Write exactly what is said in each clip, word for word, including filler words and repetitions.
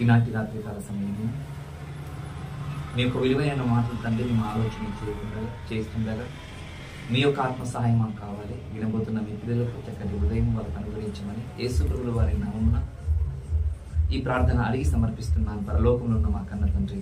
ఈనాటి రాత్రికాల సమయంలో మీ యొక్క విలువైన మాటలు తండ్రి మేము ఆలోచన చేయకుండా చేస్తుండగా మీ యొక్క ఆత్మ సహాయం మాకు కావాలి. వినబోతున్న మీ పిల్లలకు చక్కటి హృదయం వాళ్ళకు అనుగ్రహించమని యేసు ప్రభువుల వారి నామమున ఈ ప్రార్థన అడిగి సమర్పిస్తున్నాను. పరలోకంలో ఉన్న మా కన్న తండ్రి.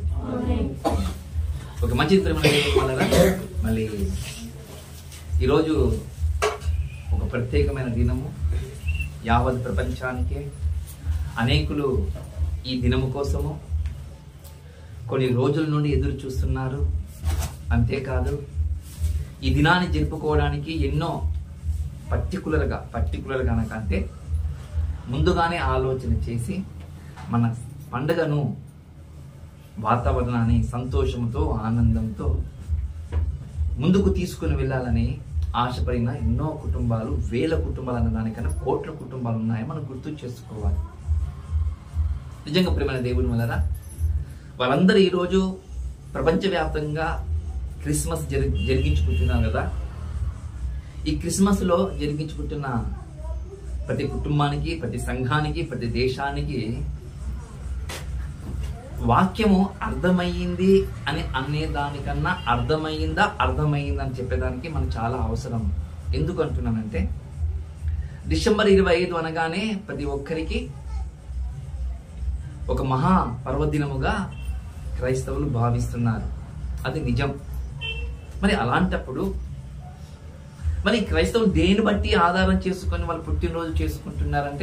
ఒక మంచి వల్ల మళ్ళీ ఈరోజు ఒక ప్రత్యేకమైన దినము. యావత్ ప్రపంచానికే అనేకులు ఈ దినము కోసము కొన్ని రోజుల నుండి ఎదురు చూస్తున్నారు. అంతేకాదు ఈ దినాన్ని జరుపుకోవడానికి ఎన్నో పర్టికులర్గా పర్టికులర్గా అంటే ముందుగానే ఆలోచన చేసి మన పండుగను వాతావరణాన్ని సంతోషంతో ఆనందంతో ముందుకు తీసుకుని వెళ్ళాలని ఆశపడిన ఎన్నో కుటుంబాలు, వేల కుటుంబాలు అన్న దానికన్నా కోట్ల కుటుంబాలు ఉన్నాయి. మనం గుర్తు చేసుకోవాలి. నిజంగా ప్రియమైన దేవుని వలన వాళ్ళందరూ ఈరోజు ప్రపంచవ్యాప్తంగా క్రిస్మస్ జరి జరిగించుకుంటున్నారు కదా. ఈ క్రిస్మస్లో జరిగించుకుంటున్న ప్రతి కుటుంబానికి, ప్రతి సంఘానికి, ప్రతి దేశానికి వాక్యము అర్థమయ్యింది అని అనే దానికన్నా అర్థమయ్యిందా అర్థమయ్యిందా అని చెప్పేదానికి మనకు చాలా అవసరం. ఎందుకు అంటున్నానంటే డిసెంబర్ ఇరవై ఐదు అనగానే ప్రతి ఒక్కరికి ఒక మహా పర్వదినముగా క్రైస్తవులు భావిస్తున్నారు. అది నిజం. మరి అలాంటప్పుడు మరి క్రైస్తవులు దేని బట్టి ఆధారం చేసుకొని వాళ్ళు పుట్టినరోజు చేసుకుంటున్నారంటే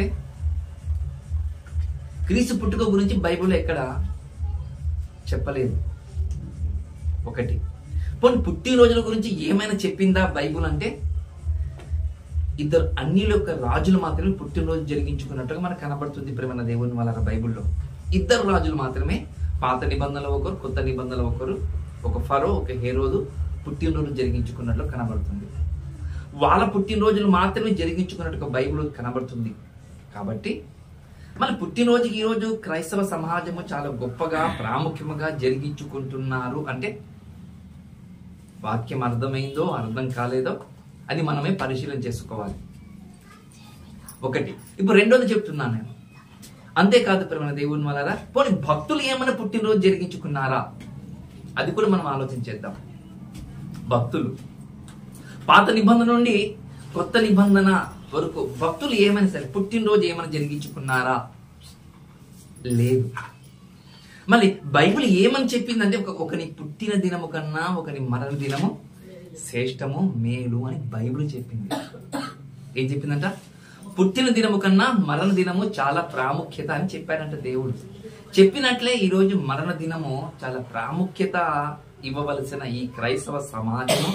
క్రీస్తు పుట్టుక గురించి బైబిల్ ఎక్కడ చెప్పలేదు. ఒకటి పోనీ పుట్టినరోజుల గురించి ఏమైనా చెప్పిందా బైబిల్ అంటే ఇద్దరు అన్యుల యొక్క రాజులు మాత్రమే పుట్టినరోజు జరిగించుకున్నట్టుగా మనకు కనబడుతుంది. ప్రేమ దేవుని వాళ్ళ బైబిల్లో ఇద్దరు రాజులు మాత్రమే, పాత నిబంధనలు ఒకరు, కొత్త నిబంధనలు ఒకరు, ఒక ఫరో, ఒక హేరోదు పుట్టినరోజు జరిగించుకున్నట్లు కనబడుతుంది. వాళ్ళ పుట్టినరోజులు మాత్రమే జరిగించుకున్నట్టుగా బైబిల్ కనబడుతుంది. కాబట్టి మన పుట్టినరోజుకి ఈరోజు క్రైస్తవ సమాజము చాలా గొప్పగా ప్రాముఖ్యముగా జరిగించుకుంటున్నారు అంటే వాక్యం అర్థమైందో అర్థం కాలేదో అది మనమే పరిశీలన చేసుకోవాలి. ఒకటి. ఇప్పుడు రెండోది చెప్తున్నాను నేను. అంతేకాదు ప్రేమ దేవుని వల్ల పోనీ భక్తులు ఏమైనా పుట్టినరోజు జరిగించుకున్నారా అది కూడా మనం ఆలోచన చేద్దాం. భక్తులు పాత నిబంధన నుండి కొత్త నిబంధన వరకు భక్తులు ఏమైనా సరే పుట్టినరోజు ఏమైనా జరిగించుకున్నారా? లేదు. మళ్ళీ బైబిల్ ఏమని చెప్పిందంటే ఒక ఒకని పుట్టిన దినము కన్నా ఒకని మరణ దినము శ్రేష్టము మేలు అని బైబిల్ చెప్పింది. ఏం చెప్పిందంట? పుట్టిన దినము కన్నా మరణ దినము చాలా ప్రాముఖ్యత అని చెప్పాడంట దేవుడు. చెప్పినట్లే ఈరోజు మరణ దినము చాలా ప్రాముఖ్యత ఇవ్వవలసిన ఈ క్రైస్తవ సమాజము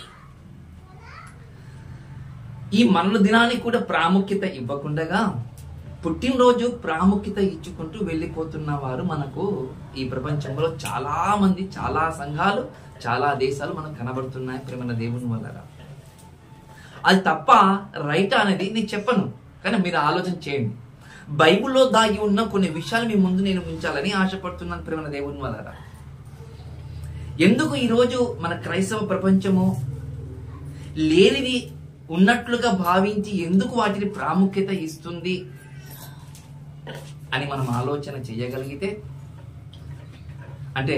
ఈ మరణ దినానికి కూడా ప్రాముఖ్యత ఇవ్వకుండా పుట్టినరోజు ప్రాముఖ్యత ఇచ్చుకుంటూ వెళ్ళిపోతున్న వారు మనకు ఈ ప్రపంచంలో చాలా మంది, చాలా సంఘాలు, చాలా దేశాలు మనకు కనబడుతున్నాయి. ప్రేమ దేవుని వల్ల అది తప్ప రైట్ అనేది నేను చెప్పను, కానీ మీరు ఆలోచన చేయండి. బైబిల్లో దాగి ఉన్న కొన్ని విషయాలు మీ ముందు నేను ఉంచాలని ఆశపడుతున్నాను. ప్రేమ దేవుని వల్ల ఎందుకు ఈరోజు మన క్రైస్తవ ప్రపంచము లేనిది ఉన్నట్లుగా భావించి ఎందుకు వాటిని ప్రాముఖ్యత ఇస్తుంది అని మనం ఆలోచన చేయగలిగితే అంటే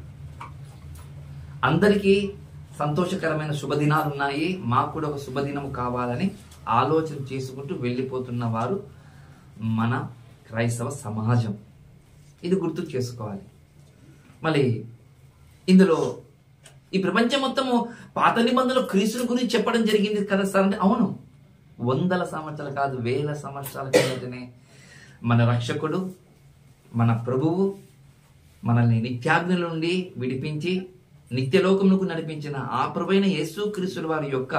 అందరికీ సంతోషకరమైన శుభదినాలు ఉన్నాయి, మాకు కూడా ఒక శుభదినం కావాలని ఆలోచన చేసుకుంటూ వెళ్ళిపోతున్న వారు మన క్రైస్తవ సమాజం. ఇది గుర్తు చేసుకోవాలి. మళ్ళీ ఇందులో ఈ ప్రపంచం మొత్తము పాత నిబంధనలు క్రీస్తుని గురించి చెప్పడం జరిగింది కదా సార్ అంటే అవును. వందల సంవత్సరాలు కాదు, వేల సంవత్సరాల కిందటనే మన రక్షకుడు, మన ప్రభువు మనల్ని నిత్యాగ్నుల నుండి విడిపించి నిత్యలోకములకు నడిపించిన ఆ ప్రభువైన యేసు క్రీస్తుల వారి యొక్క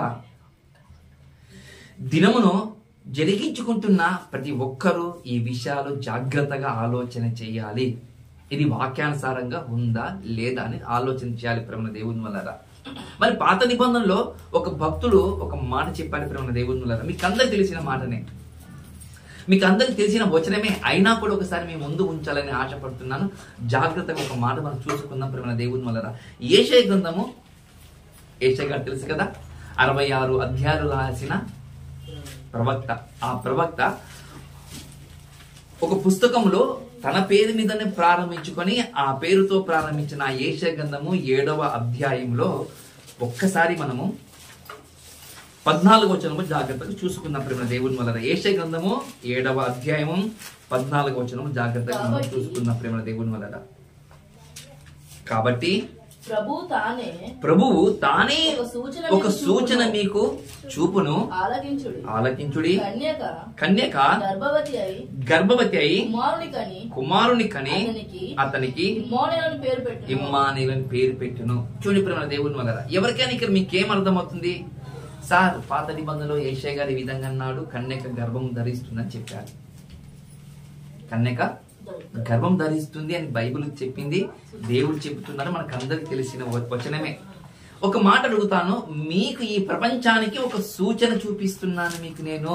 దినమును జరిగించుకుంటున్న ప్రతి ఒక్కరూ ఈ విషయాలు జాగ్రత్తగా ఆలోచన చేయాలి. ఇది వాక్యానుసారంగా ఉందా లేదా అని ఆలోచన చేయాలి ప్రేమ దేవుని వల్ల. మరి పాత నిబంధనలో ఒక భక్తుడు ఒక మాట చెప్పాడు ప్రేమ దేవుని వల్ల. మీకు అందరికి తెలిసిన మాటనే, మీకు అందరికి తెలిసిన వచనమే అయినా కూడా ఒకసారి మీ ముందు ఉంచాలని ఆశపడుతున్నాను. జాగ్రత్తగా ఒక మాట మనం చూసుకుందాం ప్రేమ దేవుని వల్ల. యెషయా గ్రంథము, యెషయా గారు తెలుసు కదా, అరవై ఆరు అధ్యాయాలు రాసిన ప్రవక్త. ఆ ప్రవక్త ఒక పుస్తకంలో తన పేరు మీదనే ప్రారంభించుకొని ఆ పేరుతో ప్రారంభించిన యెషయా గ్రంథము ఏడవ అధ్యాయంలో ఒక్కసారి మనము పద్నాలుగు వచనము జాగ్రత్తగా చూసుకుందాం ప్రేమ దేవుని వల్ల. యెషయా గ్రంథము ఏడవ అధ్యాయము పద్నాలుగు వచనము జాగ్రత్తగా మనం చూసుకుందాం ప్రేమ దేవుని వల్ల. కాబట్టి ప్రభువు తానే ప్రభువు తానే ఒక సూచన మీకు చూపును, ఆలకించుడి ఆలకించుడి కన్యక కన్యక గర్భవతి అయి గర్భవతి అయి కుమారుని కని కుమారుని కని అతనికి అతనికి ఇమ్మానుయేలు పేరు పెట్టును ఇమ్మానుయేలు పేరు పెట్టును. చూడండి ప్రేమ దేవుని వల్ల. ఎవరికైనా ఇక్కడ మీకేం అర్థమవుతుంది? సార్, పాత నిబంధనలో యెషయా గారు ఈ విధంగా అన్నాడు, కన్యక గర్భం ధరిస్తుందని చెప్పారు. కన్యక గర్భం ధరిస్తుంది అని బైబిల్ చెప్పింది, దేవుడు చెబుతున్నారు, మనకు అందరికి తెలిసిన వచనమే. ఒక మాట అడుగుతాను, మీకు ఈ ప్రపంచానికి ఒక సూచన చూపిస్తున్నాను మీకు నేను.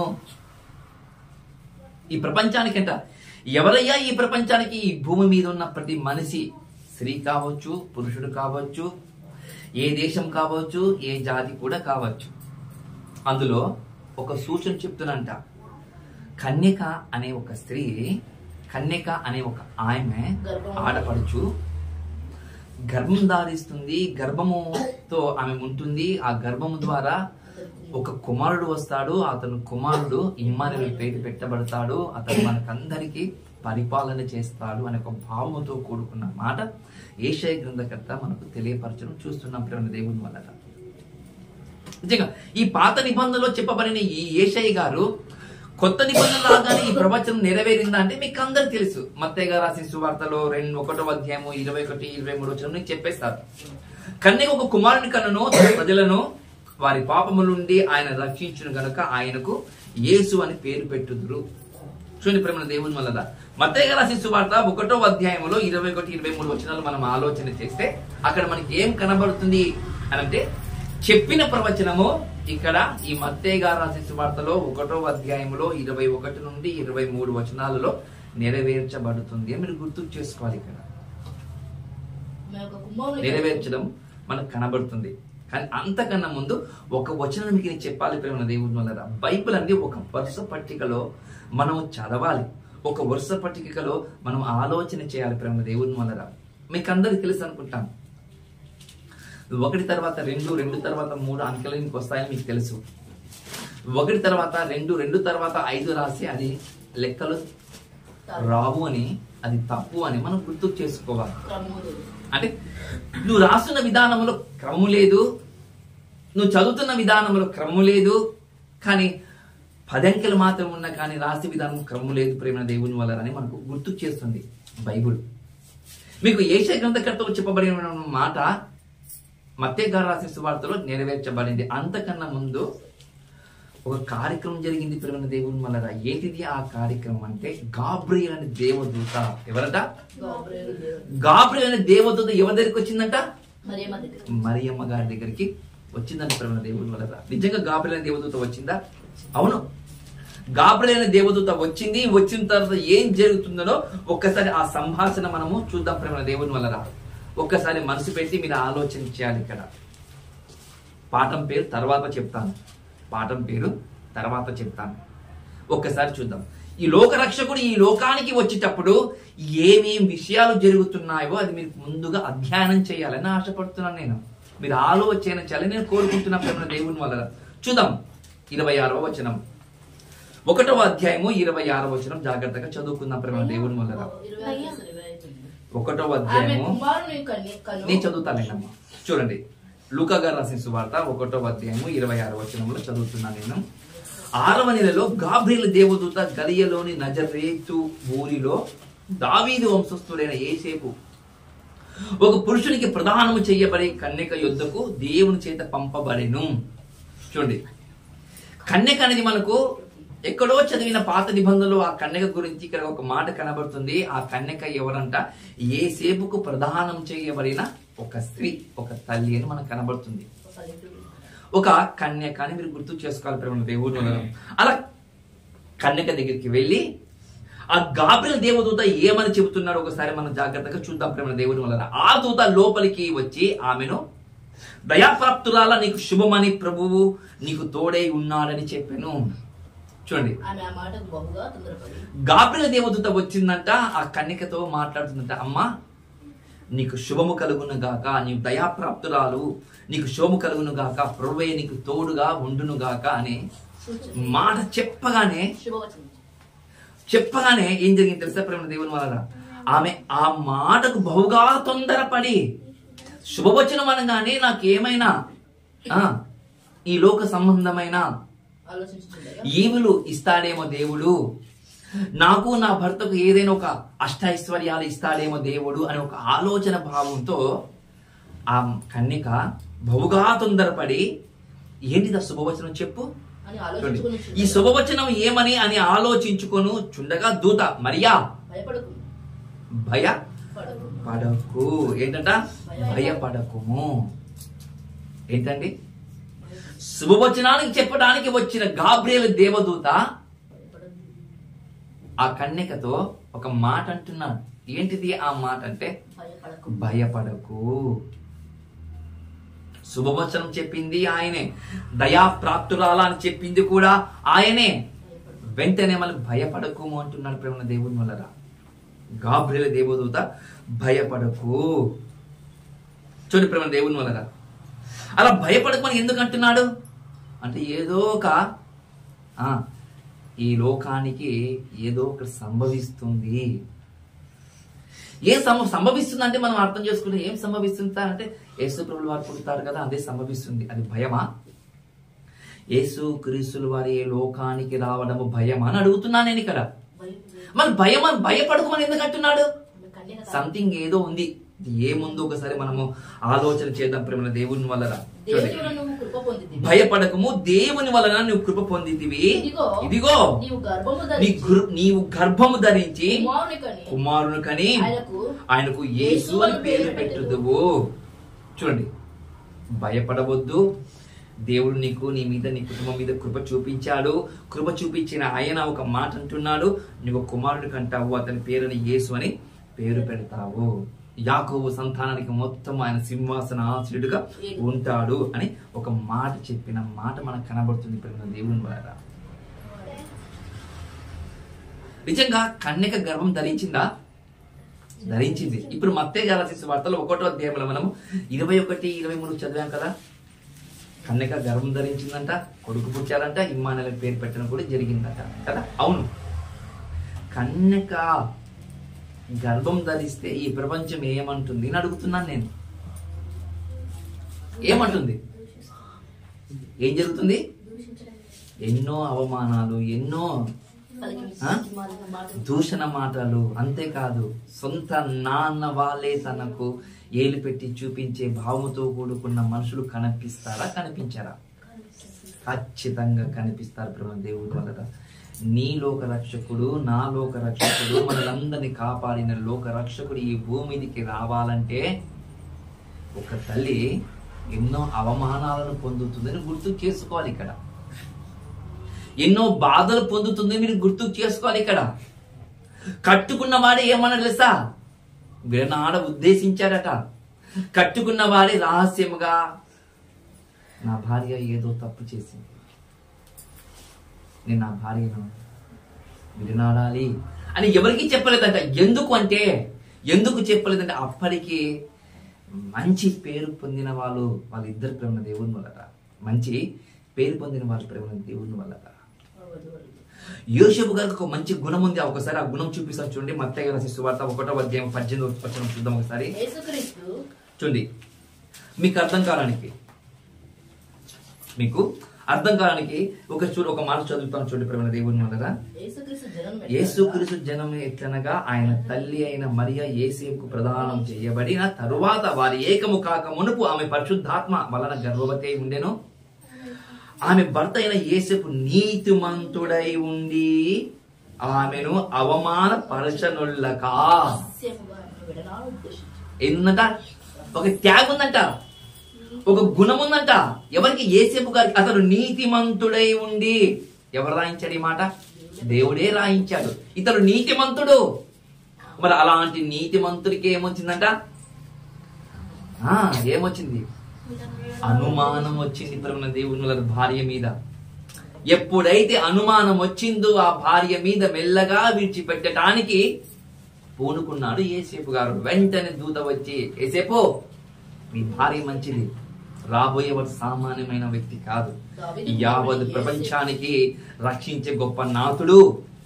ఈ ప్రపంచానికి అంట ఎవరయ్యా ఈ ప్రపంచానికి? ఈ భూమి మీద ఉన్న ప్రతి మనిషి, స్త్రీ కావచ్చు, పురుషుడు కావచ్చు, ఏ దేశం కావచ్చు, ఏ జాతి కూడా కావచ్చు. అందులో ఒక సూచన చెప్తున్నంట. కన్యక అనే ఒక స్త్రీ, కన్యక అనే ఒక ఆమె ఆడపడుచు గర్భం ధారిస్తుంది, గర్భముతో ఆమె ఉంటుంది. ఆ గర్భము ద్వారా ఒక కుమారుడు వస్తాడు, అతను కుమారుడు ఇమ్మానుయేలు పేరు పెట్టబడతాడు, అతను మనకందరికి పరిపాలన చేస్తాడు అనే ఒక భావముతో కూడుకున్న మాట యెషయా గ్రంథకర్త మనకు తెలియపరచడం చూస్తున్నాం ప్రేమ దేవుని వల్ల. నిజంగా ఈ పాత నిబంధనలో చెప్పబడిన ఈ యెషయా గారు కొత్త నిబంధన లాగానే ఈ ప్రవచనం నెరవేరిందా అంటే మీకు అందరికి తెలుసు. మత్తయి గారు రాసిన సువార్తలో రెండు ఒకటో అధ్యాయము ఇరవై ఒకటి ఇరవై మూడు వచనం చెప్పేస్తారు. కన్యక ఒక కుమారుని కన్నును, తన ప్రజలను వారి పాపముల నుండి ఆయన రక్షించును గనుక ఆయనకు యేసు అని పేరు పెట్టుదురు. చూడండి ప్రేమ దేవుని వల్ల. మత్తయి గారు రాసిన సువార్త ఒకటో అధ్యాయంలో ఇరవై ఒకటి ఇరవై మూడు వచనాలు మనం ఆలోచన చేస్తే అక్కడ మనకి ఏం కనబడుతుంది అని అంటే, చెప్పిన ప్రవచనము ఇక్కడ ఈ మత్తయి గారు రాసిన సువార్తలో ఒకటో అధ్యాయంలో ఇరవై ఒకటి నుండి ఇరవై మూడు వచనాలలో నెరవేర్చబడుతుంది అని మీరు గుర్తు చేసుకోవాలి. ఇక్కడ నెరవేర్చడం మనకు కనబడుతుంది. కానీ అంతకన్నా ముందు ఒక వచనం మీకు నేను చెప్పాలి ప్రేమ దేవుని వల్ల. బైబిల్ అనేది ఒక వరుస పట్టికలో మనం చదవాలి, ఒక వరుస పట్టికలో మనం ఆలోచన చేయాలి ప్రేమ దేవుని వల్ల. మీకు అందరికి తెలుసు అనుకుంటాను, ఒకటి తర్వాత రెండు, రెండు తర్వాత మూడు అంకెలు మీకు వస్తాయని మీకు తెలుసు. ఒకటి తర్వాత రెండు, రెండు తర్వాత ఐదు రాసి అది లెక్కలు రావు అని, అది తప్పు అని మనం గుర్తు చేసుకోవాలి. అంటే నువ్వు రాస్తున్న విధానంలో క్రమము లేదు, నువ్వు చదువుతున్న విధానంలో క్రమము లేదు, కానీ పది అంకెలు మాత్రం ఉన్నా కానీ రాసే విధానం క్రమము లేదు ప్రేమ దేవుని వల్ల అని మనకు గుర్తు చేస్తుంది బైబుల్. మీకు యెషయా గ్రంథకర్తలో చెప్పబడిన మాట మత్తయి గారు రాసిన సువార్తలో నెరవేర్చబడింది. అంతకన్నా ముందు ఒక కార్యక్రమం జరిగింది ప్రేమ దేవుని వల్ల. ఏంటిది ఆ కార్యక్రమం అంటే, గాబ్రియల్ అనే దేవదూత. ఎవరట? గాబ్రియల్ అనే దేవదూత ఎవరి దగ్గరికి వచ్చిందంట? మరియమ్మ గారి దగ్గరికి వచ్చిందంట ప్రేమ దేవుని వల్ల. నిజంగా గాబ్రియల్ అనే దేవదూత వచ్చిందా? అవును, గాబ్రియల్ అనే దేవదూత వచ్చింది. వచ్చిన తర్వాత ఏం జరుగుతుందో ఒక్కసారి ఆ సంభాషణ మనము చూద్దాం ప్రేమ దేవుని వల్ల. ఒక్కసారి మనసు పెట్టి మీరు ఆలోచన చేయాలి. ఇక్కడ పాఠం పేరు తర్వాత చెప్తాను, పాఠం పేరు తర్వాత చెప్తాను. ఒక్కసారి చూద్దాం. ఈ లోక రక్షకుడు ఈ లోకానికి వచ్చేటప్పుడు ఏమేం విషయాలు జరుగుతున్నాయో అది మీరు ముందుగా అధ్యయనం చేయాలని ఆశపడుతున్నాను నేను. మీరు ఆలోచన చేయాలని నేను కోరుకుంటున్నా ప్రేమ దేవుని వల్ల. చూద్దాం ఇరవై ఆరవ వచనం, ఒకటవ అధ్యాయము ఇరవై ఆరవ వచనం జాగ్రత్తగా చదువుకుందాం ప్రేమ దేవుని వల్ల. ఒకటో అధ్యాయము నేను చదువుతానేనమ్మా. చూడండి, లూకా గారు రాసిన సువార్త ఒకటో అధ్యాయము ఇరవై ఆరు వచనంలో చదువుతున్నాను నేను. ఆరవ నెలలో గాబ్రియల్ దేవదూత గలియలోని నజరేతు ఊరిలో దావీదు వంశస్థుడైన యేసేపు ఒక పురుషునికి ప్రదానము చేయబడే కన్యక యొద్దకు దేవుని చేత పంపబడెను. చూడండి, కన్యక అనేది మనకు ఎక్కడో చదివిన పాత నిబంధనలు ఆ కన్యక గురించి ఇక్కడ ఒక మాట కనబడుతుంది. ఆ కన్యక ఎవరంట? యేసేపుకు ప్రదానం చేయబడిన ఒక స్త్రీ, ఒక తల్లి అని మనకు కనబడుతుంది. ఒక కన్యక అని మీరు గుర్తు చేసుకోవాలి ప్రేమ దేవుడు. అలా కన్యక దగ్గరికి వెళ్ళి ఆ గాబ్రియల్ దేవదూత ఏమని చెబుతున్నాడు ఒకసారి మనం జాగ్రత్తగా చూద్దాం ప్రేమ దేవుని వల్ల. ఆ దూత లోపలికి వచ్చి ఆమెను, దయాప్రాప్తురాల నీకు శుభమని ప్రభువు నీకు తోడై ఉన్నాడని చెప్పాను. చూడండి, ఆమె ఆ మాటకు బహుగా తొందరపడి గాబ్రియెలు దేవదూత వచ్చిందంట, ఆ కన్యకతో మాట్లాడుతుందంట. అమ్మా, నీకు శుభము కలుగును గాక, నీవు దయాప్రాప్తురాలు, నీకు శుభము కలుగును గాక, ప్రభువే నీకు తోడుగా ఉండును గాక అనే మాట చెప్పగానే శుభవచనం చెప్పగానే ఏం జరిగింది తెలుసా ప్రేమ దేవుని వలన? ఆమె ఆ మాటకు బహుగా తొందరపడి, శుభవచనం అనగానే నాకేమైనా ఆ ఈ లోక సంబంధమైన ఆలోచించుచుండగా ఈవులు ఇస్తాడేమో దేవుడు, నాకు నా భర్తకు ఏదైనా ఒక అష్టైశ్వర్యాలు ఇస్తాడేమో దేవుడు అనే ఒక ఆలోచన భావంతో ఆ కన్యక బహుగా తొందరపడి, ఏంటిది ఆ శుభవచనం చెప్పు, అని చూడండి, ఆలోచించుకుని ఈ శుభవచనం ఏమని అని ఆలోచించుకొను చుండగా దూత మరియా భయపడకు భయ పడకు పడకు ఏంటంట, భయపడకుము. ఏంటండి, శుభవచనానికి చెప్పడానికి వచ్చిన గాబ్రియెలు దేవదూత భయపడకు ఆ కన్యకతో ఒక మాట అంటున్నాడు. ఏంటిది ఆ మాట అంటే, భయపడకు భయపడకు. శుభవచనం చెప్పింది ఆయనే, దయాప్రాప్తురాలా అని చెప్పింది కూడా ఆయనే. వెంటనే మళ్ళీ భయపడకుము అంటున్నాడు ప్రేమ దేవుని వల్ల. గాబ్రియెలు దేవదూత భయపడకు. చూడండి ప్రేమ దేవుని వల్ల, అలా భయపడకమని ఎందుకు అంటున్నాడు అంటే, ఏదో ఒక ఆ ఈ లోకానికి ఏదో ఒకటి సంభవిస్తుంది. ఏం సంభ సంభవిస్తుంది అంటే మనం అర్థం చేసుకుంటే ఏం సంభవిస్తుంది అంటే, యేసు ప్రభులు వారు పుడతారు కదా, అదే సంభవిస్తుంది. అది భయమా? యేసు క్రీస్తులు వారి ఏ లోకానికి రావడము భయమా అని అడుగుతున్నా నేను ఇక్కడ. మరి భయం భయపడకమని ఎందుకు అంటున్నాడు? సంథింగ్ ఏదో ఉంది. ఏముందో ఒకసారి మనము ఆలోచన చేద్దాం ప్రేమ దేవుని వలన. భయపడకము, దేవుని వలన నువ్వు కృప పొందితివి. ఇదిగో నీవు గర్భము ధరించి కుమారుని కని ఆయనకు యేసు అని పేరు పెట్టుదువు. చూడండి, భయపడవద్దు. దేవుడు నీకు, నీ మీద, నీ కుటుంబం మీద కృప చూపించాడు. కృప చూపించిన ఆయన ఒక మాట అంటున్నాడు, నువ్వు కుమారుడు కంటావు, అతని పేరుని యేసు అని పేరు పెడతావు. యాకోబు సంతానానికి మొత్తం ఆయన సింహాసన ఆశ్రయుడుగా ఉంటాడు అని ఒక మాట చెప్పిన మాట మనకు కనబడుతుంది ప్రేమ దేవుని వలన. నిజంగా కన్యక గర్భం ధరించిందా? ధరించింది. ఇప్పుడు మత్తయి గారి రాసిన వార్తలో ఒకటో అధ్యాయంలో మనము ఇరవై ఒకటి ఇరవై మూడు చదివాం కదా. కన్యక గర్భం ధరించిందంట, కొడుకు పుట్టారంట, ఇమ్మానుయేలు పేరు పెట్టడం కూడా జరిగిందట కదా. అవును, కన్యక గర్భం ధరిస్తే ఈ ప్రపంచం ఏమంటుంది అని అడుగుతున్నాను నేను. ఏమంటుంది? ఏం జరుగుతుంది? ఎన్నో అవమానాలు, ఎన్నో దూషణ మాటలు. అంతేకాదు, సొంత నాన్న వాళ్ళే తనకు ఏలు పెట్టి చూపించే భావముతో కూడుకున్న మనుషులు కనిపిస్తారా? కనిపించారా? ఖచ్చితంగా కనిపిస్తారు ప్రేమ దేవుడు వలన. నీ లోక రక్షకుడు, నా లోక రక్షకుడు, మనలందరినీ కాపాడిన లోక రక్షకుడు ఈ భూమికి రావాలంటే ఒక తల్లి ఎన్నో అవమానాలను పొందుతుందని గుర్తు చేసుకోవాలి ఇక్కడ. ఎన్నో బాధలు పొందుతుంది మీరు గుర్తు చేసుకోవాలి ఇక్కడ. కట్టుకున్న వాడే ఏమన్నా తెలుసా, విడనాడ ఉద్దేశించాడట. కట్టుకున్న వాడే రహస్యముగా నా భార్య ఏదో తప్పు చేసింది, నేను నా భార్యను విడనాడాలి అని ఎవరికి చెప్పలేదంట. ఎందుకు అంటే ఎందుకు చెప్పలేదంటే అప్పటికి మంచి పేరు పొందిన వాళ్ళు వాళ్ళిద్దరు ప్రేమ దేవుని వల్లట. మంచి పేరు పొందిన వాళ్ళు ప్రేమ దేవుని వల్లట. యోసేపు గారికి ఒక మంచి గుణం ఉంది. ఒకసారి ఆ గుణం చూపిస్తాను చూడండి. మత్తయి రాసిన సువార్త ఒకటో అధ్యాయం పద్దెనిమిది వచనం చూద్దాం ఒకసారి. చూడండి, మీకు అర్థం కావడానికి మీకు అర్థం కావడానికి ఒక చూడు ఒక మాట చదువుతాను చూడండి ప్రేమ దేవుని వల్ల. యేసుక్రీస్తు జనం ఎట్లనగా ఆయన తల్లి అయిన మరియ యేసేపుకు ప్రదానం చేయబడిన తరువాత వారి ఏకము కాక మునుపు ఆమె పరిశుద్ధాత్మ వలన గర్భవతి అయి ఉండెను. ఆమె భర్త అయిన యేసేపు నీతిమంతుడై ఉండి ఆమెను అవమాన పరచనుల్లక. ఏందంట? ఒక త్యాగం ఉందంట, ఒక గుణం ఉందంట. ఎవరికి? యేసేపు గారికి. అతడు నీతిమంతుడై ఉండి. ఎవరు రాయించాడు ఈ మాట? దేవుడే రాయించాడు. ఇతడు నీతిమంతుడు. మరి అలాంటి నీతిమంతుడికి ఏమొచ్చిందంట? ఆ ఏమొచ్చింది? అనుమానం వచ్చింది ప్రేమ దేవుని భార్య మీద. ఎప్పుడైతే అనుమానం వచ్చిందో ఆ భార్య మీద మెల్లగా విడిచిపెట్టడానికి పూనుకున్నాడు యేసేపు గారు. వెంటనే దూత వచ్చి, యేసేపు మీ భార్య మంచిది, రాబోయేవాడు సామాన్యమైన వ్యక్తి కాదు, యావత్ ప్రపంచానికి రక్షించే గొప్ప నాథుడు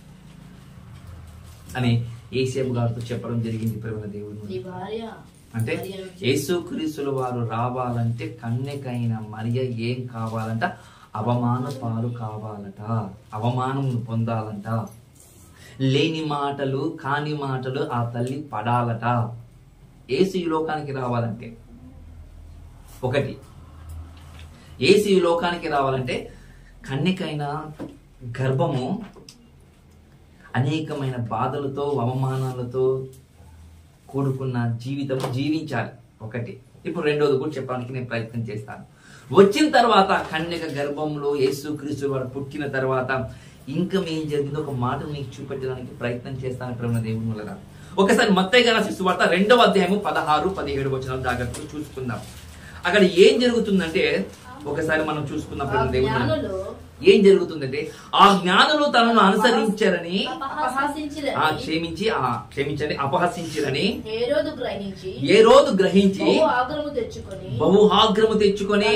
అని యేసేపు గారితో చెప్పడం జరిగింది. ప్రేమ దేవుడు అంటే యేసుక్రీస్తుల వారు రావాలంటే కన్యకైన మరియ ఏం కావాలంట? అవమాన పాలు కావాలట, అవమానం పొందాలంట, లేని మాటలు కాని మాటలు ఆ తల్లి పడాలట. యేసు ఈ లోకానికి రావాలంటే ఒకటి, యేసు ఈ లోకానికి రావాలంటే కన్యకైన గర్భము అనేకమైన బాధలతో అవమానాలతో కూడుకున్న జీవితం జీవించాలి ఒకటి. ఇప్పుడు రెండోది కూడా చెప్పడానికి నేను ప్రయత్నం చేస్తాను. వచ్చిన తర్వాత కన్యక గర్భంలో యేసుక్రీస్తు వారు పుట్టిన తర్వాత ఇంకా ఏం జరిగిందో ఒక మాట మీకు చూపెట్టడానికి ప్రయత్నం చేస్తాను ప్రేమ దేవుని వలన. ఒకసారి మత్తయి గారి సువార్త రెండవ అధ్యాయము పదహారు పదిహేడు వచనాలు జాగ్రత్తగా చూసుకుందాం. అక్కడ ఏం జరుగుతుందంటే ఒకసారి మనం చూసుకుందాం ప్రేమ దేవుని. ఏం జరుగుతుందంటే ఆ జ్ఞానులు తనను అనుసరించారని ఆ క్షమించి ఆ క్షమించని అపహసించారని ఏ రోజు గ్రహించి బహు ఆగ్రము తెచ్చుకొని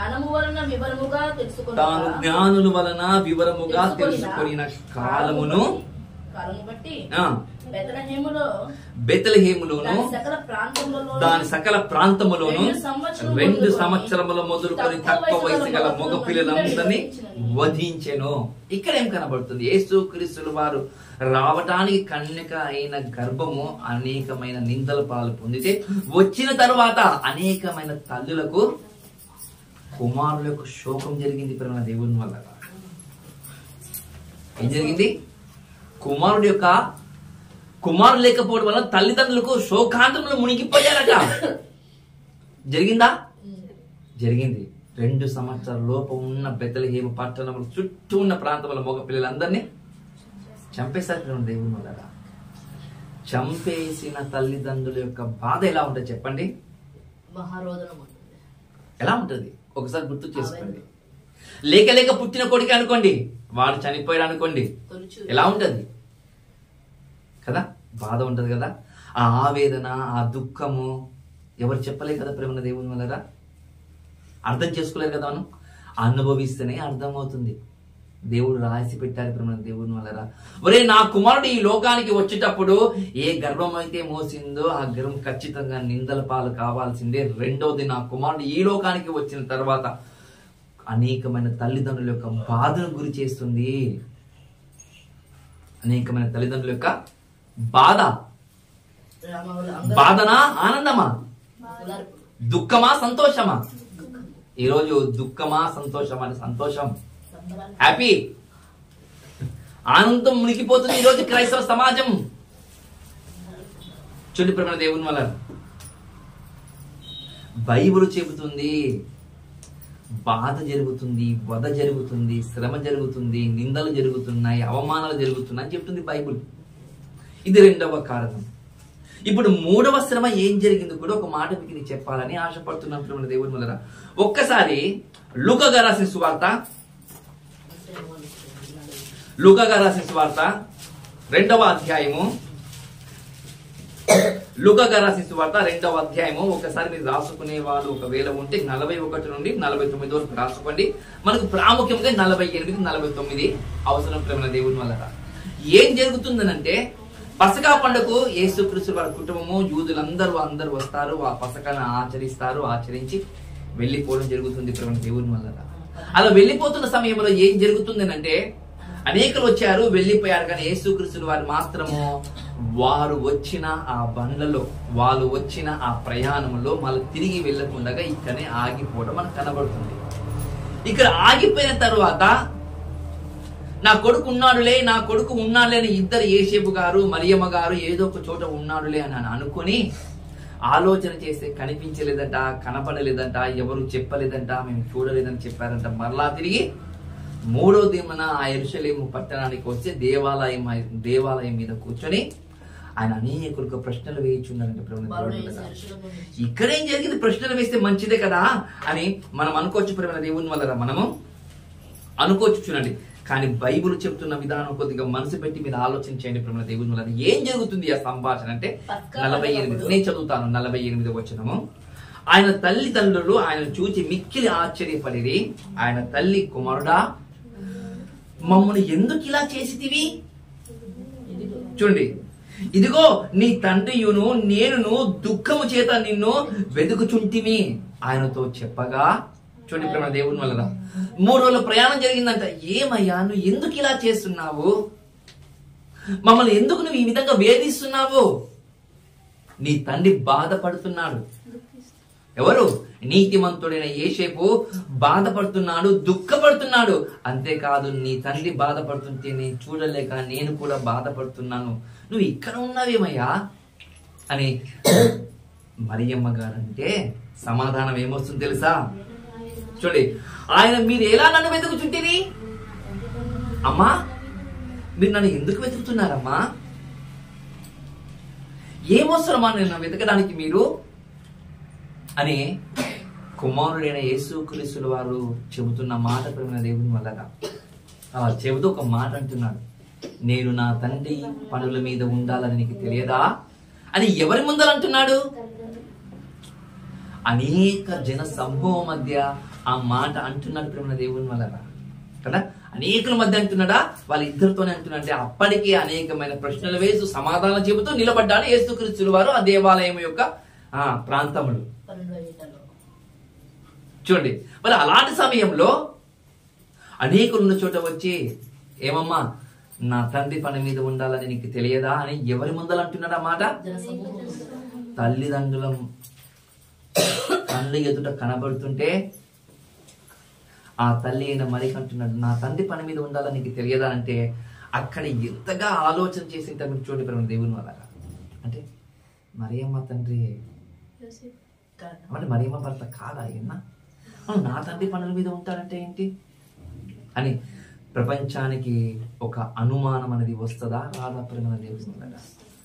తాను జ్ఞానుల వలన వివరముగా తెలుసుకొనిన కాలమును బెత్లెహేములోను దాని సకల ప్రాంతములోను రెండు సంవత్సరముల మొదలుకొని తక్కువ వయసు గల మగ పిల్లలందరినీ వధించెను. ఇక్కడ ఏం కనబడుతుంది? యేసుక్రీస్తుల వారు రావటానికి కన్యక అయిన గర్భము అనేకమైన నిందల పాలు పొందితే వచ్చిన తరువాత అనేకమైన తల్లులకు కుమారులకు శోకం జరిగింది ప్రేమ దేవుని వల్ల. ఏం జరిగింది? కుమారుడు యొక్క కుమారుడు లేకపోవడం వల్ల తల్లిదండ్రులకు శోకాంతములు మునిగిపోయారట. జరిగిందా? జరిగింది. రెండు సంవత్సరాల లోపు ఉన్న బెత్లెహేము పట్టణం చుట్టూ ఉన్న ప్రాంతంలో మగ పిల్లలందరినీ చంపేశారు దేవుని వల్ల. చంపేసిన తల్లిదండ్రుల యొక్క బాధ ఎలా ఉంటుంది చెప్పండి? ఎలా ఉంటుంది ఒకసారి గుర్తు చేసుకోండి. లేక లేక పుట్టిన కొడుకు అనుకోండి, వాడు చనిపోయాడు అనుకోండి, ఎలా ఉంటది కదా? బాధ ఉంటది కదా. ఆ ఆవేదన, ఆ దుఃఖము ఎవరు చెప్పలే కదా ప్రేమ దేవుని వల్ల. అర్థం చేసుకోలేరు కదా. మనం అనుభవిస్తేనే అర్థమవుతుంది. దేవుడు రాసి పెట్టారు ప్రేమ దేవుని వల్ల. ఒరే నా కుమారుడు ఈ లోకానికి వచ్చేటప్పుడు ఏ గర్భం అయితే మోసిందో ఆ గర్భం ఖచ్చితంగా నిందల పాలు కావాల్సిందే. రెండోది నా కుమారుడు ఈ లోకానికి వచ్చిన తర్వాత అనేకమైన తల్లిదండ్రుల యొక్క బాధను గురి చేస్తుంది. అనేకమైన తల్లిదండ్రుల యొక్క బాధ. బాధనా ఆనందమా? దుఃఖమా సంతోషమా? ఈరోజు దుఃఖమా సంతోషమా? సంతోషం, హ్యాపీ, ఆనందం మునిగిపోతుంది ఈరోజు క్రైస్తవ సమాజం. చూడు ప్రేమ దేవుని వల్ల బైబిల్ చెబుతుంది బాధ జరుగుతుంది, వధ జరుగుతుంది, శ్రమ జరుగుతుంది, నిందలు జరుగుతున్నాయి, అవమానాలు జరుగుతున్నాయి చెప్తుంది బైబిల్. ఇది రెండవ కారణం. ఇప్పుడు మూడవ శ్రమ ఏం జరిగింది కూడా ఒక మాట మీకు చెప్పాలని ఆశపడుతున్నాను దేవుని వల్ల. ఒక్కసారి లూకా గారు రాసిన సువార్త, లూకా గారు రాసిన సువార్త రెండవ అధ్యాయము, లూకా గారు రాసిన సువార్త రెండవ అధ్యాయము ఒకసారి మీరు రాసుకునే వాళ్ళు ఒకవేళ ఉంటే నలభై ఒకటి నుండి నలభై తొమ్మిది వరకు రాసుకోండి. మనకు ప్రాముఖ్యంగా నలభై ఎనిమిది నలభై తొమ్మిది అవసరం ప్రేమ దేవుని వల్ల. ఏం జరుగుతుందనంటే పసకా పండుగకు యేసుక్రీస్తు వారి కుటుంబము యూదులందరూ అందరూ వస్తారు, ఆ పసకాను ఆచరిస్తారు, ఆచరించి వెళ్లిపోవడం జరుగుతుంది ప్రేమ దేవుని వల్ల. అలా వెళ్లిపోతున్న సమయంలో ఏం జరుగుతుంది అంటే అనేకలు వచ్చారు, వెళ్లిపోయారు, కానీ యేసుక్రీస్తు వారు మాత్రము వారు వచ్చిన ఆ బండ్లలో, వాళ్ళు వచ్చిన ఆ ప్రయాణంలో మళ్ళీ తిరిగి వెళ్లకుండా ఇక్కడనే ఆగిపోవడం మనకు కనబడుతుంది. ఇక్కడ ఆగిపోయిన తర్వాత నా కొడుకు ఉన్నాడులే, నా కొడుకు ఉన్నాడులే అని ఇద్దరు యేసేపు గారు మరియమ్మ గారు ఏదో ఒక చోట ఉన్నాడులే అని అనుకుని ఆలోచన చేస్తే కనిపించలేదంట, కనపడలేదంట, ఎవరు చెప్పలేదంట, మేము చూడలేదని చెప్పారంట. మరలా తిరిగి మూడో దినమున ఆ యెరూషలేము పట్టణానికి వచ్చి దేవాలయం దేవాలయం మీద కూర్చొని ఆయన అనేకులకు ప్రశ్నలు వేయించున్నారంట. ఇక్కడేం జరిగింది? ప్రశ్నలు వేస్తే మంచిదే కదా అని మనం అనుకోవచ్చు ప్రేమ దేవుని వల్ల. మనము అనుకోవచ్చు చూడండి. కానీ బైబిల్ చెప్తున్న విధానం కొద్దిగా మనసు పెట్టి మీరు ఆలోచించండి ప్రేమ దేవుని వల్ల ఏం జరుగుతుంది ఆ సంభాషణ అంటే నలభై ఎనిమిది నేను చదువుతాను. నలభై ఎనిమిది వచనము. ఆయన తల్లిదండ్రులు ఆయన చూచి మిక్కిలి ఆశ్చర్యపడిరి. ఆయన తల్లి, కుమారుడా మమ్మల్ని ఎందుకు ఇలా చేసితివి? చూడండి, ఇదిగో నీ తండ్రియును నేనును దుఃఖము చేత నిన్ను వెతుకుచుంటిమి ఆయనతో చెప్పగా. చూడండి ప్రేమ దేవుని వల్ల మూడు రోజుల ప్రయాణం జరిగిందంట. ఏమయ్యా నువ్వు ఎందుకు ఇలా చేస్తున్నావు? మమ్మల్ని ఎందుకు నువ్వు ఈ విధంగా వేధిస్తున్నావు? నీ తండ్రి బాధపడుతున్నాడు. ఎవరు? నీతిమంతుడైన యోసేపు బాధపడుతున్నాడు, దుఃఖపడుతున్నాడు. అంతేకాదు నీ తండ్రి బాధపడుతుంటే నేను చూడలేక నేను కూడా బాధపడుతున్నాను, నువ్వు ఇక్కడ ఉన్నావేమయ్యా అని మరియమ్మ గారంటే సమాధానం ఏమొస్తుంది తెలుసా? చూడండి, ఆయన మీరు ఎలా నన్ను వెతుకుతుంటేని? అమ్మా మీరు నన్ను ఎందుకు వెతుకుతున్నారమ్మా? ఏమొస్తారమ్మా నన్ను వెతకడానికి మీరు అని కుమారుడైన యేసుక్రీస్తు వారు చెబుతున్న మాట ప్రేమ దేవుని వల్ల అలా చెబుతూ ఒక మాట అంటున్నాడు, నేను నా తండ్రి పనుల మీద ఉండాలని నీకు తెలియదా అని ఎవరి ముందర అంటున్నాడు? అనేక జన సమూహం మధ్య ఆ మాట అంటున్నాడు ప్రేమ దేవుని వల్ల కదా. అనేకుల మధ్య అంటున్నాడా? వాళ్ళ ఇద్దరితోనే అంటున్నా. అంటే అప్పటికి అనేకమైన ప్రశ్నలు వేస్తూ సమాధానం చెబుతూ నిలబడ్డాడు యేసుక్రీస్తు వారు ఆ దేవాలయం యొక్క ఆ ప్రాంతంలో. చూడండి, మరి అలాంటి సమయంలో అనేకులున్న చోట వచ్చి ఏమమ్మా నా తండ్రి పని మీద ఉండాలని నీకు తెలియదా అని ఎవరి ముందలు అంటున్నాడు ఆ మాట? తల్లిదండ్రుల తల్లి ఎదుట కనబడుతుంటే ఆ తల్లి అయిన మరికి అంటున్నాడు నా తండ్రి పని మీద ఉండాలని నీకు తెలియదా అంటే అక్కడ ఎంతగా ఆలోచన చేసి మీరు చూడండి ప్రేమ దేవుని వల్ల. అంటే మరియమ్మ తండ్రి అంటే మరియమ్మ భర్త కాదా ఏమన్నా? నా తండ్రి పనుల మీద ఉంటాడంటే ఏంటి అని ప్రపంచానికి ఒక అనుమానం అనేది వస్తుందా రాదా ప్రేమ దేవుని వల్ల?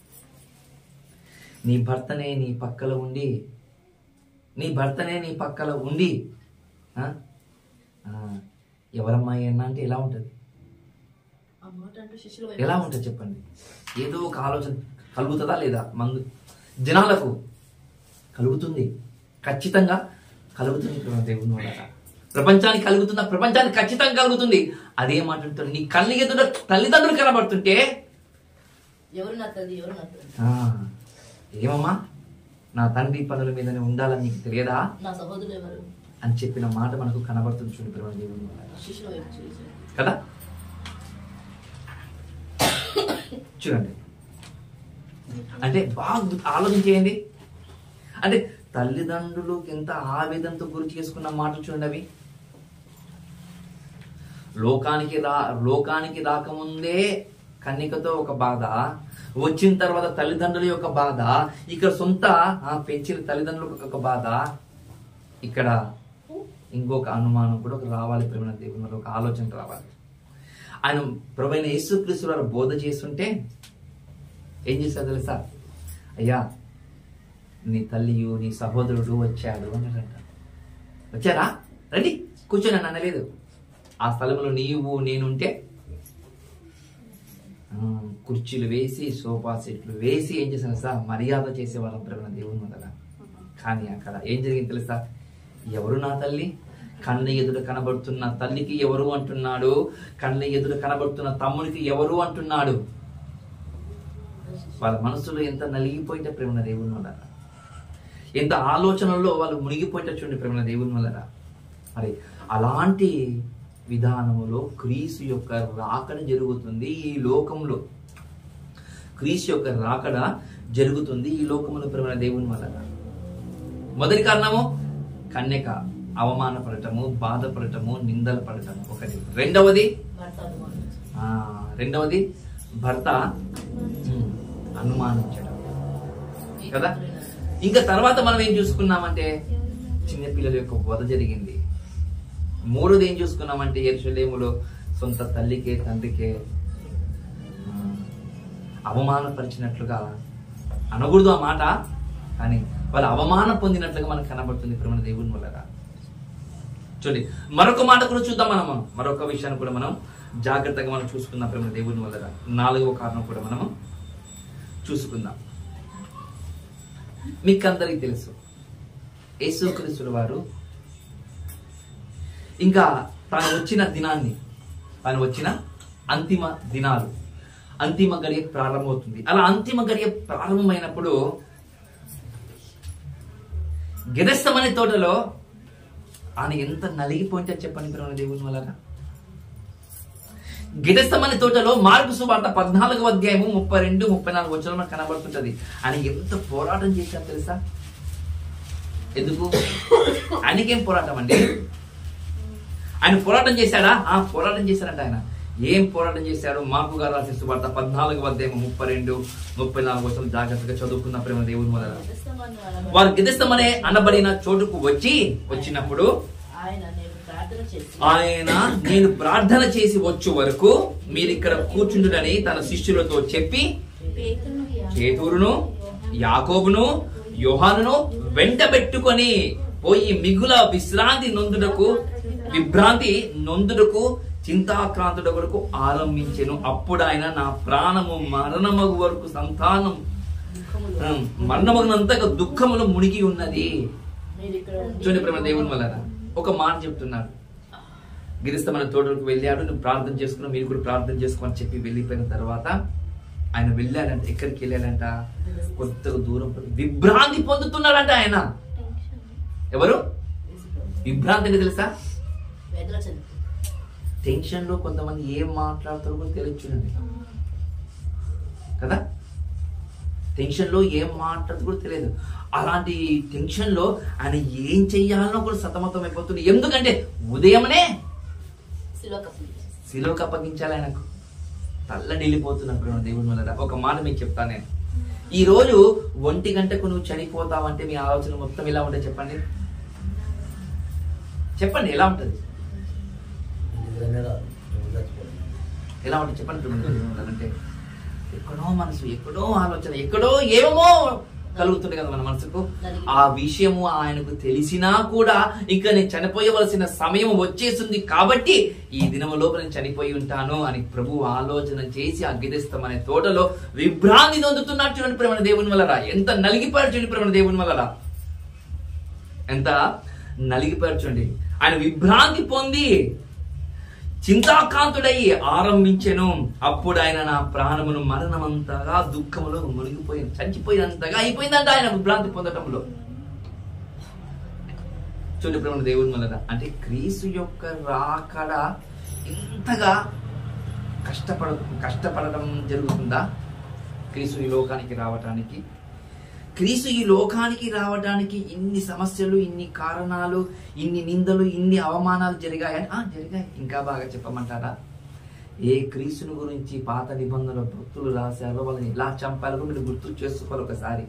నీ భర్తనే నీ పక్కలో ఉండి నీ భర్తనే నీ పక్కలో ఉండి ఎవరమ్మాయి అన్న అంటే ఎలా ఉంటుంది? ఎలా ఉంటుంది చెప్పండి? ఏదో ఒక ఆలోచన కలుగుతుందా లేదా? మందు జనాలకు కలుగుతుంది, ఖచ్చితంగా కలుగుతుంది దేవుని వల్ల. ప్రపంచానికి కలుగుతుందా? ప్రపంచానికి ఖచ్చితంగా కలుగుతుంది. అదేమంటుంటారు? నీ కళ్ళు ఎదుట తల్లిదండ్రులు కనబడుతుంటే ఏమమ్మా నా తండ్రి పనుల మీదనే ఉండాలని నీకు తెలియదా అని చెప్పిన మాట మనకు కనబడుతుంది. చూడండి ప్రేమ దేవుని కదా. చూడండి, అంటే బాగా ఆలోచించేయండి. అంటే తల్లిదండ్రులు ఎంత ఆవేదనతో గురి చేసుకున్న మాటలు చూడండి. అవి లోకానికి రా లోకానికి రాకముందే కన్నికతో ఒక బాధ, వచ్చిన తర్వాత తల్లిదండ్రుల యొక్క బాధ, ఇక్కడ సొంత పెంచిన తల్లిదండ్రులకు ఒక బాధ, ఇక్కడ ఇంకొక అనుమానం కూడా ఒక రావాలి ప్రేమ దేవుని, ఒక ఆలోచన రావాలి. ఆయన ప్రభువైన యేసుక్రీస్తు వారు బోధ చేస్తుంటే ఏం చేశారు తెలుసా? అయ్యా నీ తల్లియు నీ సహోదరుడు వచ్చాడు అన్నారంట. వచ్చారా? రండి కూర్చొని అని అనలేదు. ఆ స్థలంలో నీవు నేనుంటే కుర్చీలు వేసి సోఫా సెట్లు వేసి ఏం చేశాను సార్ మర్యాద చేసేవాళ్ళం ప్రేమ దేవుని వల్ల. కానీ అక్కడ ఏం జరిగింది తెలుసా? ఎవరు నా తల్లి? కళ్ళ ఎదుట కనబడుతున్న తల్లికి ఎవరు అంటున్నాడు, కళ్ళ ఎదుట కనబడుతున్న తమ్ముడికి ఎవరు అంటున్నాడు. వాళ్ళ మనసులో ఎంత నలిగిపోయింటే ప్రేమ దేవుని వల్ల, ఎంత ఆలోచనల్లో వాళ్ళు మునిగిపోయిట చూడండి ప్రేమ దేవుని వల్ల. మరి అలాంటి విధానములో క్రీస్తు యొక్క రాకడ జరుగుతుంది ఈ లోకంలో. క్రీస్తు యొక్క రాకడ జరుగుతుంది ఈ లోకంలో ప్రేమ దేవుని వల్ల. మొదటి కారణము కన్యక అవమానపడటము, బాధపడటము, నిందలు పడటము ఒకటి. రెండవది ఆ రెండవది భర్త అనుమానించడం కదా. ఇంకా తర్వాత మనం ఏం చూసుకున్నామంటే చిన్నపిల్లల యొక్క వధ జరిగింది. మూడోది ఏం చూసుకున్నామంటే యెరూషలేములో సొంత తల్లికే తండ్రికే అవమానపరిచినట్లుగా అనకూడదు ఆ మాట, కానీ వాళ్ళు అవమానం పొందినట్లుగా మనకు కనబడుతుంది ప్రేమ దేవుని వల్ల. చూడండి, మరొక మాట కూడా చూద్దాం మనం మరొక విషయాన్ని కూడా మనం జాగ్రత్తగా మనం చూసుకుందాం ప్రేమ దేవుని వల్ల. నాలుగవ కారణం కూడా మనము చూసుకుందాం. మీకు అందరికీ తెలుసు, యేసుక్రీస్తుల వారు ఇంకా తాను వచ్చిన దినాన్ని, తాను వచ్చిన అంతిమ దినాలు, అంతిమ గడియ ప్రారంభమవుతుంది. అలా అంతిమ గడియ ప్రారంభమైనప్పుడు గెదెస్తమనే తోటలో ఆయన ఎంత నలిగిపోయింటే చెప్పండి ప్రేమ దేవుని వల్ల. గెదెస్తమనే తోటలో మార్కు సువార్త పద్నాలుగవ అధ్యాయము ముప్పై రెండు ముప్పై నాలుగు వచనంలో కనబడుతుంటది. ఆయన ఎంత పోరాటం చేశారు తెలుసా? ఎందుకు? ఆయనకేం పోరాటం అండి? ఆయన పోరాటం చేశాడా? ఆ పోరాటం చేశాడంట. ఆయన ఏం పోరాటం చేశాడు? మార్కు గారు రాసిన సువార్త పద్నాలుగవ అధ్యాయం ముప్పై రెండు ముప్పై నాలుగు వచనం జాగ్రత్తగా చదువుకున్న ప్రేమ దేవుని వల్ల. వారు గెదెస్తమనే అనబడిన చోటుకు వచ్చి వచ్చినప్పుడు ఆయన నేను ప్రార్థన చేసి వచ్చు వరకు మీరు ఇక్కడ కూర్చుండునని తన శిష్యులతో చెప్పి పేతురును యాకోబును యోహానును వెంట పెట్టుకొని పోయి మిగుల విశ్రాంతి నొందుటకు విభ్రాంతి నొందుటకు చింతాక్రాంతుడ వరకు ఆరంభించెను. అప్పుడు ఆయన నా ప్రాణము మరణమగు వరకు సంతానం మరణమగినంతగా దుఃఖములు మునిగి ఉన్నది. చూడండి ప్రేమ దేవుని వల్ల ఒక మాట చెప్తున్నాడు. గిరిస్తమైన తోటలకు వెళ్ళాడు, నువ్వు ప్రార్థన చేసుకున్నావు, మీరు కూడా ప్రార్థన చేసుకోమని చెప్పి వెళ్ళిపోయిన తర్వాత ఆయన వెళ్ళాడంట. ఎక్కడికి వెళ్ళాడంట? కొత్తగా దూరం విభ్రాంతి పొందుతున్నాడంట ఆయన. ఎవరు విభ్రాంతి అంటే తెలుసా? టెన్షన్ లో కొంతమంది ఏం మాట్లాడతారో కూడా తెలియచుండండి కదా. టెన్షన్ లో ఏం మాట్లాడుతూ కూడా తెలియదు. అలాంటి టెన్షన్ లో ఆయన ఏం చెయ్యాలనో కూడా సతమతం అయిపోతుంది. ఎందుకంటే ఉదయమనే శిలోకి అప్పగించాలి ఆయనకు. తల్లడిల్లిపోతున్నప్పుడు దేవుని వల్ల. ఒక మాట మీకు చెప్తాను నేను. ఈ రోజు ఒంటి గంటకు నువ్వు చనిపోతావంటే మీ ఆలోచన మొత్తం ఎలా ఉంటుంది చెప్పండి? చెప్పండి ఎలా ఉంటుంది? ఎలా ఉంటుంది చెప్పండి? అంటే ఎక్కడో మనసు, ఎక్కడో ఆలోచన, ఎక్కడో ఏమో కలుగుతుంది కదా మన మనసుకు. ఆ విషయము ఆయనకు తెలిసినా కూడా ఇంకా నేను చనిపోయవలసిన సమయం వచ్చేసింది కాబట్టి ఈ దినము లోపల నేను చనిపోయి ఉంటాను అని ప్రభు ఆలోచన చేసి ఆ గెదెస్తమనే తోటలో విభ్రాంతి నొందుతున్నాడు. చూడండి ప్రేమ దేవుని వల్ల. ఎంత నలిగిపోయాడు చూడండి ప్రేమ దేవుని వల్ల. ఎంత నలిగిపోయాడు చూడండి. ఆయన విభ్రాంతి పొంది చింతాకాంతుడై ఆరంభించెను. అప్పుడు ఆయన నా ప్రాణమును మరణమంతగా దుఃఖములో మునిగిపోయి చచ్చిపోయినంతగా అయిపోయిందంట ఆయన విభ్రాంతి పొందటంలో. చూడండి ప్రేమ దేవుని వల్ల. అంటే క్రీస్తు యొక్క రాకడ ఇంతగా కష్టపడ కష్టపడడం జరుగుతుందా? క్రీస్తు ఈ లోకానికి రావటానికి క్రీస్తు ఈ లోకానికి రావడానికి ఇన్ని సమస్యలు, ఇన్ని కారణాలు, ఇన్ని నిందలు, ఇన్ని అవమానాలు జరిగాయా? జరిగాయి. ఇంకా బాగా చెప్పమంటారా? ఏ క్రీస్తుని గురించి పాత నిబంధనలు భక్తులు రాశారో వాళ్ళని ఎలా చంపాలో మీరు గుర్తు చేసుకోవాలి ఒకసారి.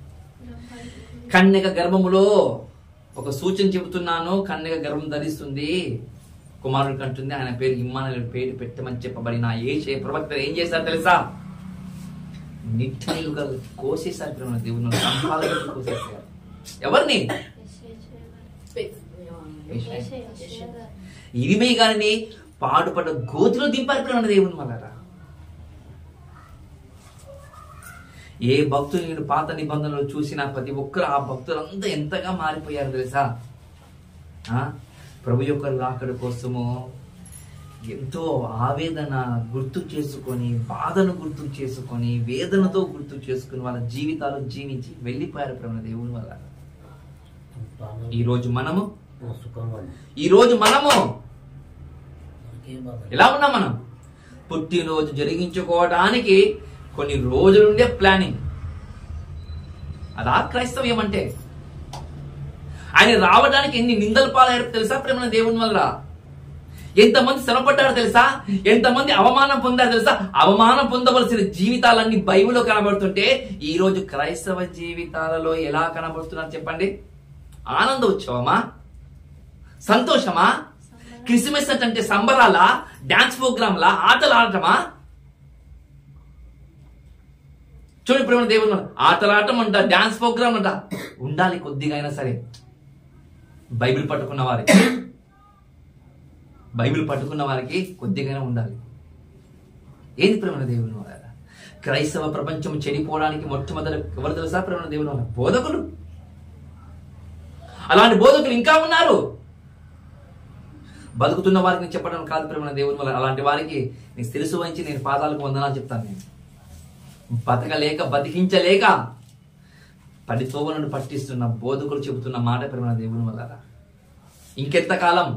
కన్యక గర్భములో ఒక సూచన చెబుతున్నాను. కన్యక గర్భం ధరిస్తుంది, కుమారుడికి అంటుంది. ఆయన పేరు ఇమ్మానుయేలు పేరు పెట్టమని చెప్పబడిన యేషయా ప్రవక్త ఏం చేశారు తెలుసా? నిట్టలుగా కోసేసారు ప్రేమ దేవుని. సంపాదన కోసేసారు. ఎవరిని? ఇరిమీ గారిని పాడుపడ్డ గోతులో దింపారు ప్రేమ దేవుని వల్ల. ఏ భక్తులు నేను పాత నిబంధనలు చూసిన ప్రతి ఒక్కరు ఆ భక్తులంతా ఎంతగా మారిపోయారు తెలుసా? ప్రభు యొక్క రాకడ కోసము ఎంతో ఆవేదన గుర్తు చేసుకొని, బాధను గుర్తు చేసుకొని, వేదనతో గుర్తు చేసుకుని వాళ్ళ జీవితాలు జీవించి వెళ్ళిపోయారు ప్రేమ దేవుని వల్ల. ఈ రోజు మనము ఈ రోజు మనము ఎలా ఉన్నాం? మనం పుట్టినరోజు జరిగించుకోవడానికి కొన్ని రోజుల నుండే ప్లానింగ్. అదా క్రైస్తవ్యం అంటే? ఆయన రావడానికి ఎన్ని నిందలు పాలయ్యారు తెలుసా ప్రేమ దేవుని వల్ల? ఎంతమంది శ్రమపడ్డారు తెలుసా? ఎంతమంది అవమానం పొందారు తెలుసా? అవమానం పొందవలసిన జీవితాలన్నీ బైబిల్లో కనబడుతుంటే ఈ రోజు క్రైస్తవ జీవితాలలో ఎలా కనబడుతున్నారు చెప్పండి? ఆనంద ఉత్సవమా? సంతోషమా? క్రిస్మస్ అంటే సంబరాలా? డాన్స్ ప్రోగ్రాంలా? ఆటలు ఆడటమా? చూడండి ప్రేమ దేవుని. ఆటలాడటం అంట, డాన్స్ ప్రోగ్రామ్ అంట. ఉండాలి కొద్దిగా అయినా సరే బైబిల్ పట్టుకున్న వారి. బైబిల్ పట్టుకున్న వారికి కొద్దిగానే ఉండాలి. ఏది ప్రేమ దేవుని వల్ల? క్రైస్తవ ప్రపంచం చెడిపోవడానికి మొట్టమొదటి ఎవరు తెలుసా? ప్రేమ దేవుని వల్ల బోధకులు. అలాంటి బోధకులు ఇంకా ఉన్నారు. బతుకుతున్న వారికి నేను చెప్పడం కాదు ప్రేమ దేవుని వల్ల. అలాంటి వారికి నేను శిరసు వహించి నేను పాదాలకు వందనాలు చెప్తాను. నేను బతకలేక బతికించలేక పడి తోవలను పట్టిస్తున్న బోధకులు చెబుతున్న మాట ప్రేమ దేవుని వల్ల. ఇంకెంతకాలం?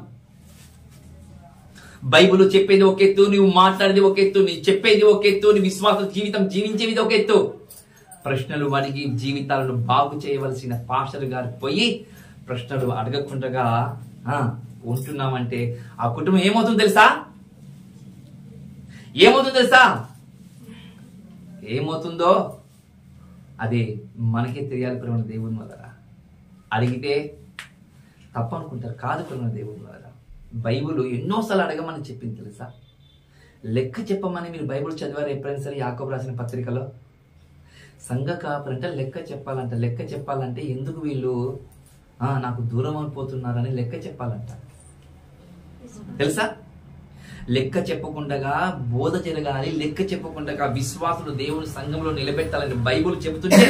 బైబిల్ చెప్పేది ఒక ఎత్తు, నువ్వు మాట్లాడేది ఒక ఎత్తు, నీ చెప్పేది ఒక ఎత్తు, నీ విశ్వాస జీవితం జీవించేది ఒక ఎత్తు. ప్రశ్నలు అడిగి జీవితాలను బాగు చేయవలసిన పాస్టర్ గారు పోయి ప్రశ్నలు అడగకుండా ఉంటున్నామంటే ఆ కుటుంబం ఏమవుతుందో తెలుసా? ఏమవుతుందో తెలుసా? ఏమవుతుందో అది మనకే తెలియాలి ప్రేమ దేవుని వల్ల. అడిగితే తప్పనుకుంటారు, కాదు ప్రేమ దేవుని వల్ల. బైబిల్ ఎన్నోసార్లు అడగమని చెప్పింది తెలుసా? లెక్క చెప్పమని మీరు బైబిల్ చదివారు ఎప్పుడైనా సరే? యాకోబు రాసిన పత్రికలో సంఘ కాపరంటే లెక్క చెప్పాలంట. లెక్క చెప్పాలంటే ఎందుకు వీళ్ళు నాకు దూరం అయిపోతున్నారని లెక్క చెప్పాలంట. తెలుసా? లెక్క చెప్పకుండా బోధ జరగాలి, లెక్క చెప్పకుండా విశ్వాసులు దేవుని సంఘంలో నిలబెట్టాలని బైబిల్ చెబుతుంటే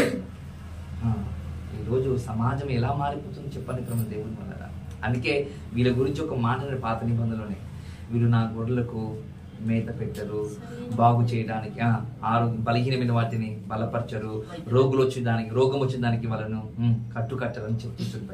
ఈరోజు సమాజం ఎలా మారిపోతుంది చెప్పండి ప్రేమ దేవుని వల్ల. అందుకే వీళ్ళ గురించి ఒక మాట పాత నిబంధనలోనే, వీళ్ళు నా గొర్రెలకు మేత పెట్టరు, బాగు చేయడానికి ఆరోగ్యం బలహీనమైన వాటిని బలపరచరు, రోగులు వచ్చిన దానికి రోగం వచ్చిన దానికి వాళ్ళను కట్టు కట్టరని చెప్తుంటుంది.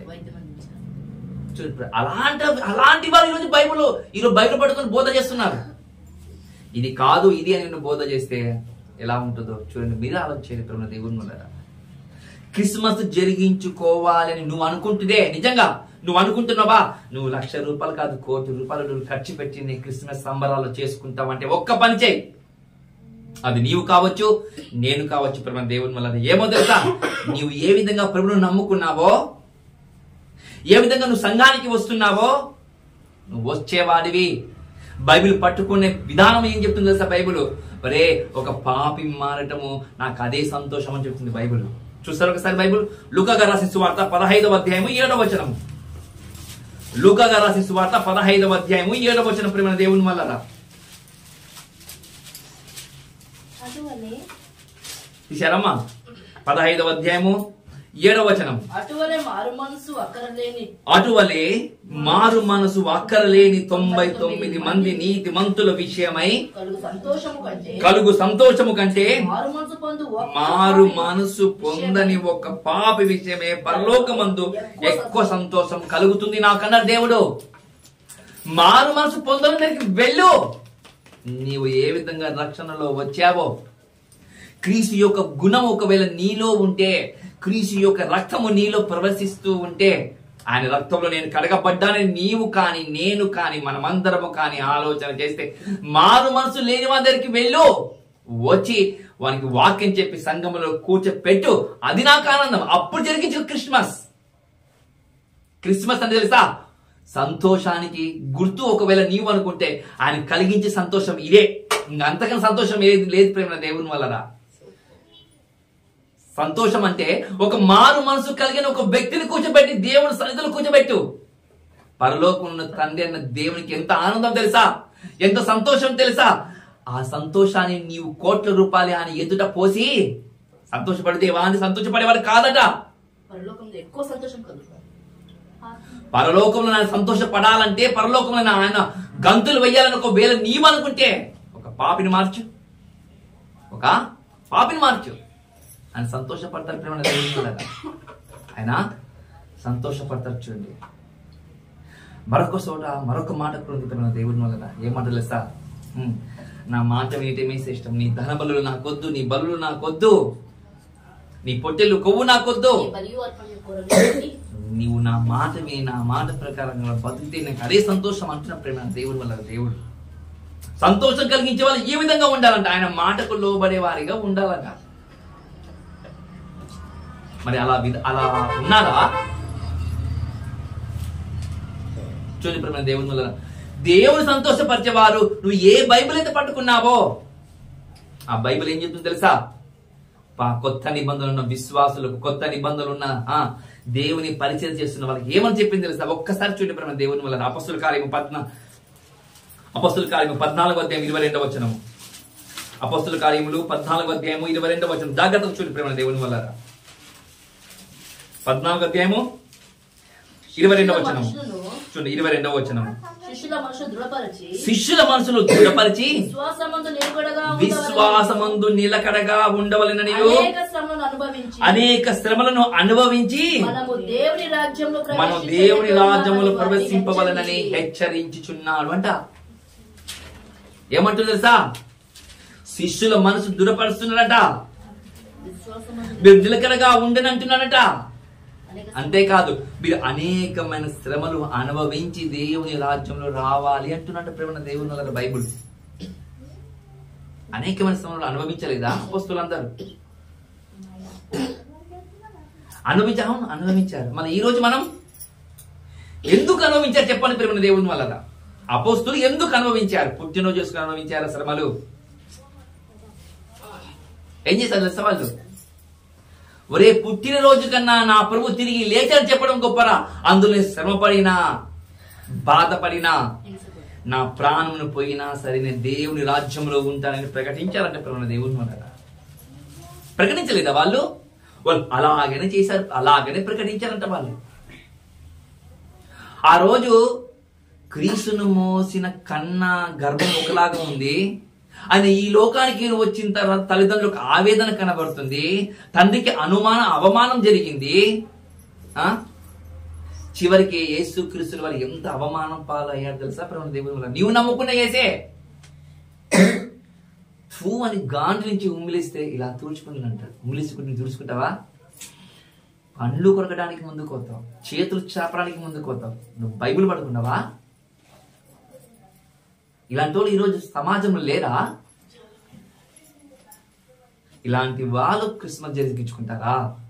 అలాంటి అలాంటి వాళ్ళు ఈరోజు బైబిల్ ఈరోజు బైబిల్ పట్టుకొని బోధ చేస్తున్నారు. ఇది కాదు ఇది అని బోధ చేస్తే ఎలా ఉంటుందో చూడండి. మీరు ఆలోచించేది దేవుని వల్ల. క్రిస్మస్ జరిగించుకోవాలని నువ్వు అనుకుంటుందే, నిజంగా నువ్వు అనుకుంటున్నావా? నువ్వు లక్ష రూపాయలు కాదు కోటి రూపాయలు నువ్వు ఖర్చు పెట్టి నీ క్రిస్మస్ సంబరాలు చేసుకుంటావంటే ఒక్క పని చేయి. అది నీవు కావచ్చు, నేను కావచ్చు ప్రేమ దేవుని వల్ల. ఏమో తెలుసా? నీవు ఏ విధంగా ప్రభువును నమ్ముకున్నావో, ఏ విధంగా నువ్వు సంఘానికి వస్తున్నావో, నువ్వు వచ్చేవాడివి. బైబిల్ పట్టుకునే విధానం ఏం చెప్తుంది తెలుసా? బైబిల్ ఒరే ఒక పాపి మారటము నాకు అదే సంతోషం అని చెప్తుంది బైబిల్. చూస్తారు ఒకసారి బైబిల్ లూకా రాసిన సువార్త పదహైదవ అధ్యాయము ఏడవ వచనం. లూకా రాసిన సువార్త పదహైదవ అధ్యాయము ఏడవ వచనం ప్రేమ దేవుని వల్ల. తీశారమ్మా? పదహైదవ అధ్యాయము ఏడవ వచనం. అటువలే మారు మనసు అక్కరలేని అటువలే మారు మనసు అక్కరలేని తొంభై తొమ్మిది మంది నీతి మంతుల విషయమై కలుగు సంతోషము కంటే కలుగు సంతోషము కంటే మారు మనసు పొందు మారు మనసు పొందని ఒక పాపి విషయమే పరలోకమందు ఎక్కువ సంతోషం కలుగుతుంది నాకన్నాడు దేవుడు. మారు మనసు పొందని దగ్గరికి వెళ్ళు. నీవు ఏ విధంగా రక్షణలో వచ్చావో, క్రీస్తు యొక్క గుణం ఒకవేళ నీలో ఉంటే, క్రీస్తు యొక్క రక్తము నీలో ప్రవశిస్తూ ఉంటే, ఆయన రక్తంలో నేను కడగబడ్డానని నీవు కానీ నేను కానీ మనమందరము కానీ ఆలోచన చేస్తే మారు మనసు లేని వారి దగ్గరికి వెళ్ళు. వచ్చి వానికి వాక్యం చెప్పి సంఘంలో కూర్చోపెట్టు. అది నాకు ఆనందం. అప్పుడు జరిగించు క్రిస్మస్. క్రిస్మస్ అంటే తెలుసా? సంతోషానికి గుర్తు. ఒకవేళ నీవు అనుకుంటే ఆయన కలిగించే సంతోషం ఇదే. ఇంకా అంతకన్నా సంతోషం ఏది లేదు ప్రేమ దేవుని వల్లరా. సంతోషం అంటే ఒక మారు మనసు కలిగిన ఒక వ్యక్తిని కూర్చోబెట్టి దేవుని సన్నిధిలో కూర్చోబెట్టు. పరలోకం ఉన్న తండ్రి అన్న దేవునికి ఎంత ఆనందం తెలుసా? ఎంత సంతోషం తెలుసా? ఆ సంతోషాన్ని నీవు కోట్ల రూపాయలు ఆయన ఎదుట పోసి సంతోషపడితే వాడిని సంతోషపడేవాడు కాదట. పరలోకంలో ఎక్కువ సంతోషం కలుగుతుంది. పరలోకంలో ఆయన సంతోషపడాలంటే, పరలోకంలో ఆయన గంతులు వెయ్యాలని ఒక వేళ నీవనుకుంటే ఒక పాపిని మార్చు, ఒక పాపిని మార్చు. ఆయన సంతోషపడతారు ప్రేమ దేవుని వల్ల. ఆయన సంతోషపడతారు. చూడండి మరొక చోట మరొక మాట కూడా ఉంది ప్రేమ దేవుని వల్ల. ఏ మాట తెలుసా? నా మాట వినటమే శ్రేష్టం. నీ ధన బలులు నాకొద్దు, నీ బలులు నాకొద్దు, నీ పొట్టెలు కొవ్వు నాకొద్దు. నీవు నా మాట విని నా మాట ప్రకారంగా బతికితే నాకు అదే సంతోషం అంటున్న ప్రేమ దేవుని వల్ల. దేవుడు సంతోషం కలిగించే వాళ్ళు ఏ విధంగా ఉండాలంట? ఆయన మాటకు లోబడే వారిగా ఉండాలంట. మరి అలా అలా ఉన్నారా? చూడండి ప్రేమ దేవుని వల్ల. దేవుడు సంతోషపరిచేవారు నువ్వు ఏ బైబిల్ అయితే పట్టుకున్నావో ఆ బైబిల్ ఏం చెప్తుంది తెలుసా? కొత్త నిబంధనలు ఉన్న విశ్వాసులకు, కొత్త నిబంధనలు ఉన్న దేవుని పరిచయం చేస్తున్న వాళ్ళకి ఏమని చెప్పింది తెలుసా? ఒక్కసారి చూడండి ప్రేమ దేవుని వల్ల. అపొస్తలుల కార్యము పద్నా అపొస్తలుల కార్యము పద్నాలుగు అధ్యాయం ఇరవై రెండవ వచనము. అపొస్తలుల కార్యములు పద్నాలుగు అధ్యాయము ఇరవై రెండవ వచనం. జాగ్రత్తగా చూడండి ప్రేమ దేవుని వల్ల. పద్నాలుగు అధ్యాయము ఇరవై రెండవ వచనం చూడండి. ఇరవై రెండవ వచనం. శిష్యుల మనసు దృఢపరిచి శిష్యుల మనసులు దృఢపరిచి విశ్వాసమందు నిలకడగా విశ్వాసమందు నిలకడగా ఉండవలెనని అనేక శ్రమలను అనుభవించి అనేక శ్రమలను అనుభవించి మనము దేవుని రాజ్యంలో మనం దేవుని రాజ్యములో ప్రవేశింపవలనని హెచ్చరించుచున్నాడు అంట. ఏమంటుంది తెలుసా? శిష్యుల మనసు దృఢపరుస్తున్నాడట, మీరు నిలకడగా ఉండని అంటున్నాడట. అంతేకాదు మీరు అనేకమైన శ్రమలు అనుభవించి దేవుని రాజ్యంలో రావాలి అంటున్నట్టు ప్రేమ దేవుని వల్ల. బైబుల్ అనేకమైన శ్రమలు అనుభవించలేదా అపొస్తలులందరూ? అనుభవించారు, అనుభవించారు. మన ఈ రోజు మనం ఎందుకు అనుభవించారు చెప్పండి ప్రేమ దేవుని వల్ల. అపొస్తలులు ఎందుకు అనుభవించారు? పుట్టినరోజు చేసుకుని అనుభవించారు శ్రమలు. ఏం చేశారు తెలుసా వాళ్ళు? ఒరే పుట్టినరోజు కన్నా నా ప్రభు తిరిగి లేచారు చెప్పడం గొప్పరా, అందులో శ్రమపడినా బాధపడినా నా ప్రాణమును పోయినా సరే నేను దేవుని రాజ్యంలో ఉంటానని ప్రకటించారంటే ప్రేమ దేవుని వల్ల. ప్రకటించలేదా వాళ్ళు? వాళ్ళు అలాగనే చేశారు, అలాగనే ప్రకటించారంట వాళ్ళు. ఆ రోజు క్రీస్తును మోసిన కన్నా గర్భం ఒకలాగా ఉంది. ఆయన ఈ లోకానికి వచ్చిన తర్వాత తల్లిదండ్రులకు ఆవేదన కనబడుతుంది, తండ్రికి అనుమాన అవమానం జరిగింది. ఆ చివరికి యేసు క్రీస్తు వారు ఎంత అవమానం పాలయ్యారు తెలుసా ప్రేమ దేవుని వల్ల. నీవు నమ్ముకున్న యేసే ఫూ అని గాండ్ల నుంచి ఉమ్మిలిస్తే ఇలా తుడుచుకుని అంటారు. ఉమ్మిలించుకుని తుడుచుకుంటావా? పండ్లు కొరకడానికి ముందుకు పోతావు, చేతులు చాపడానికి ముందుకు పోతావు. నువ్వు బైబిల్ పడుకున్నావా? ఇలాంటి వాళ్ళు ఈరోజు సమాజంలో లేరా? ఇలాంటి వాళ్ళు క్రిస్మస్ జరిగించుకుంటారా?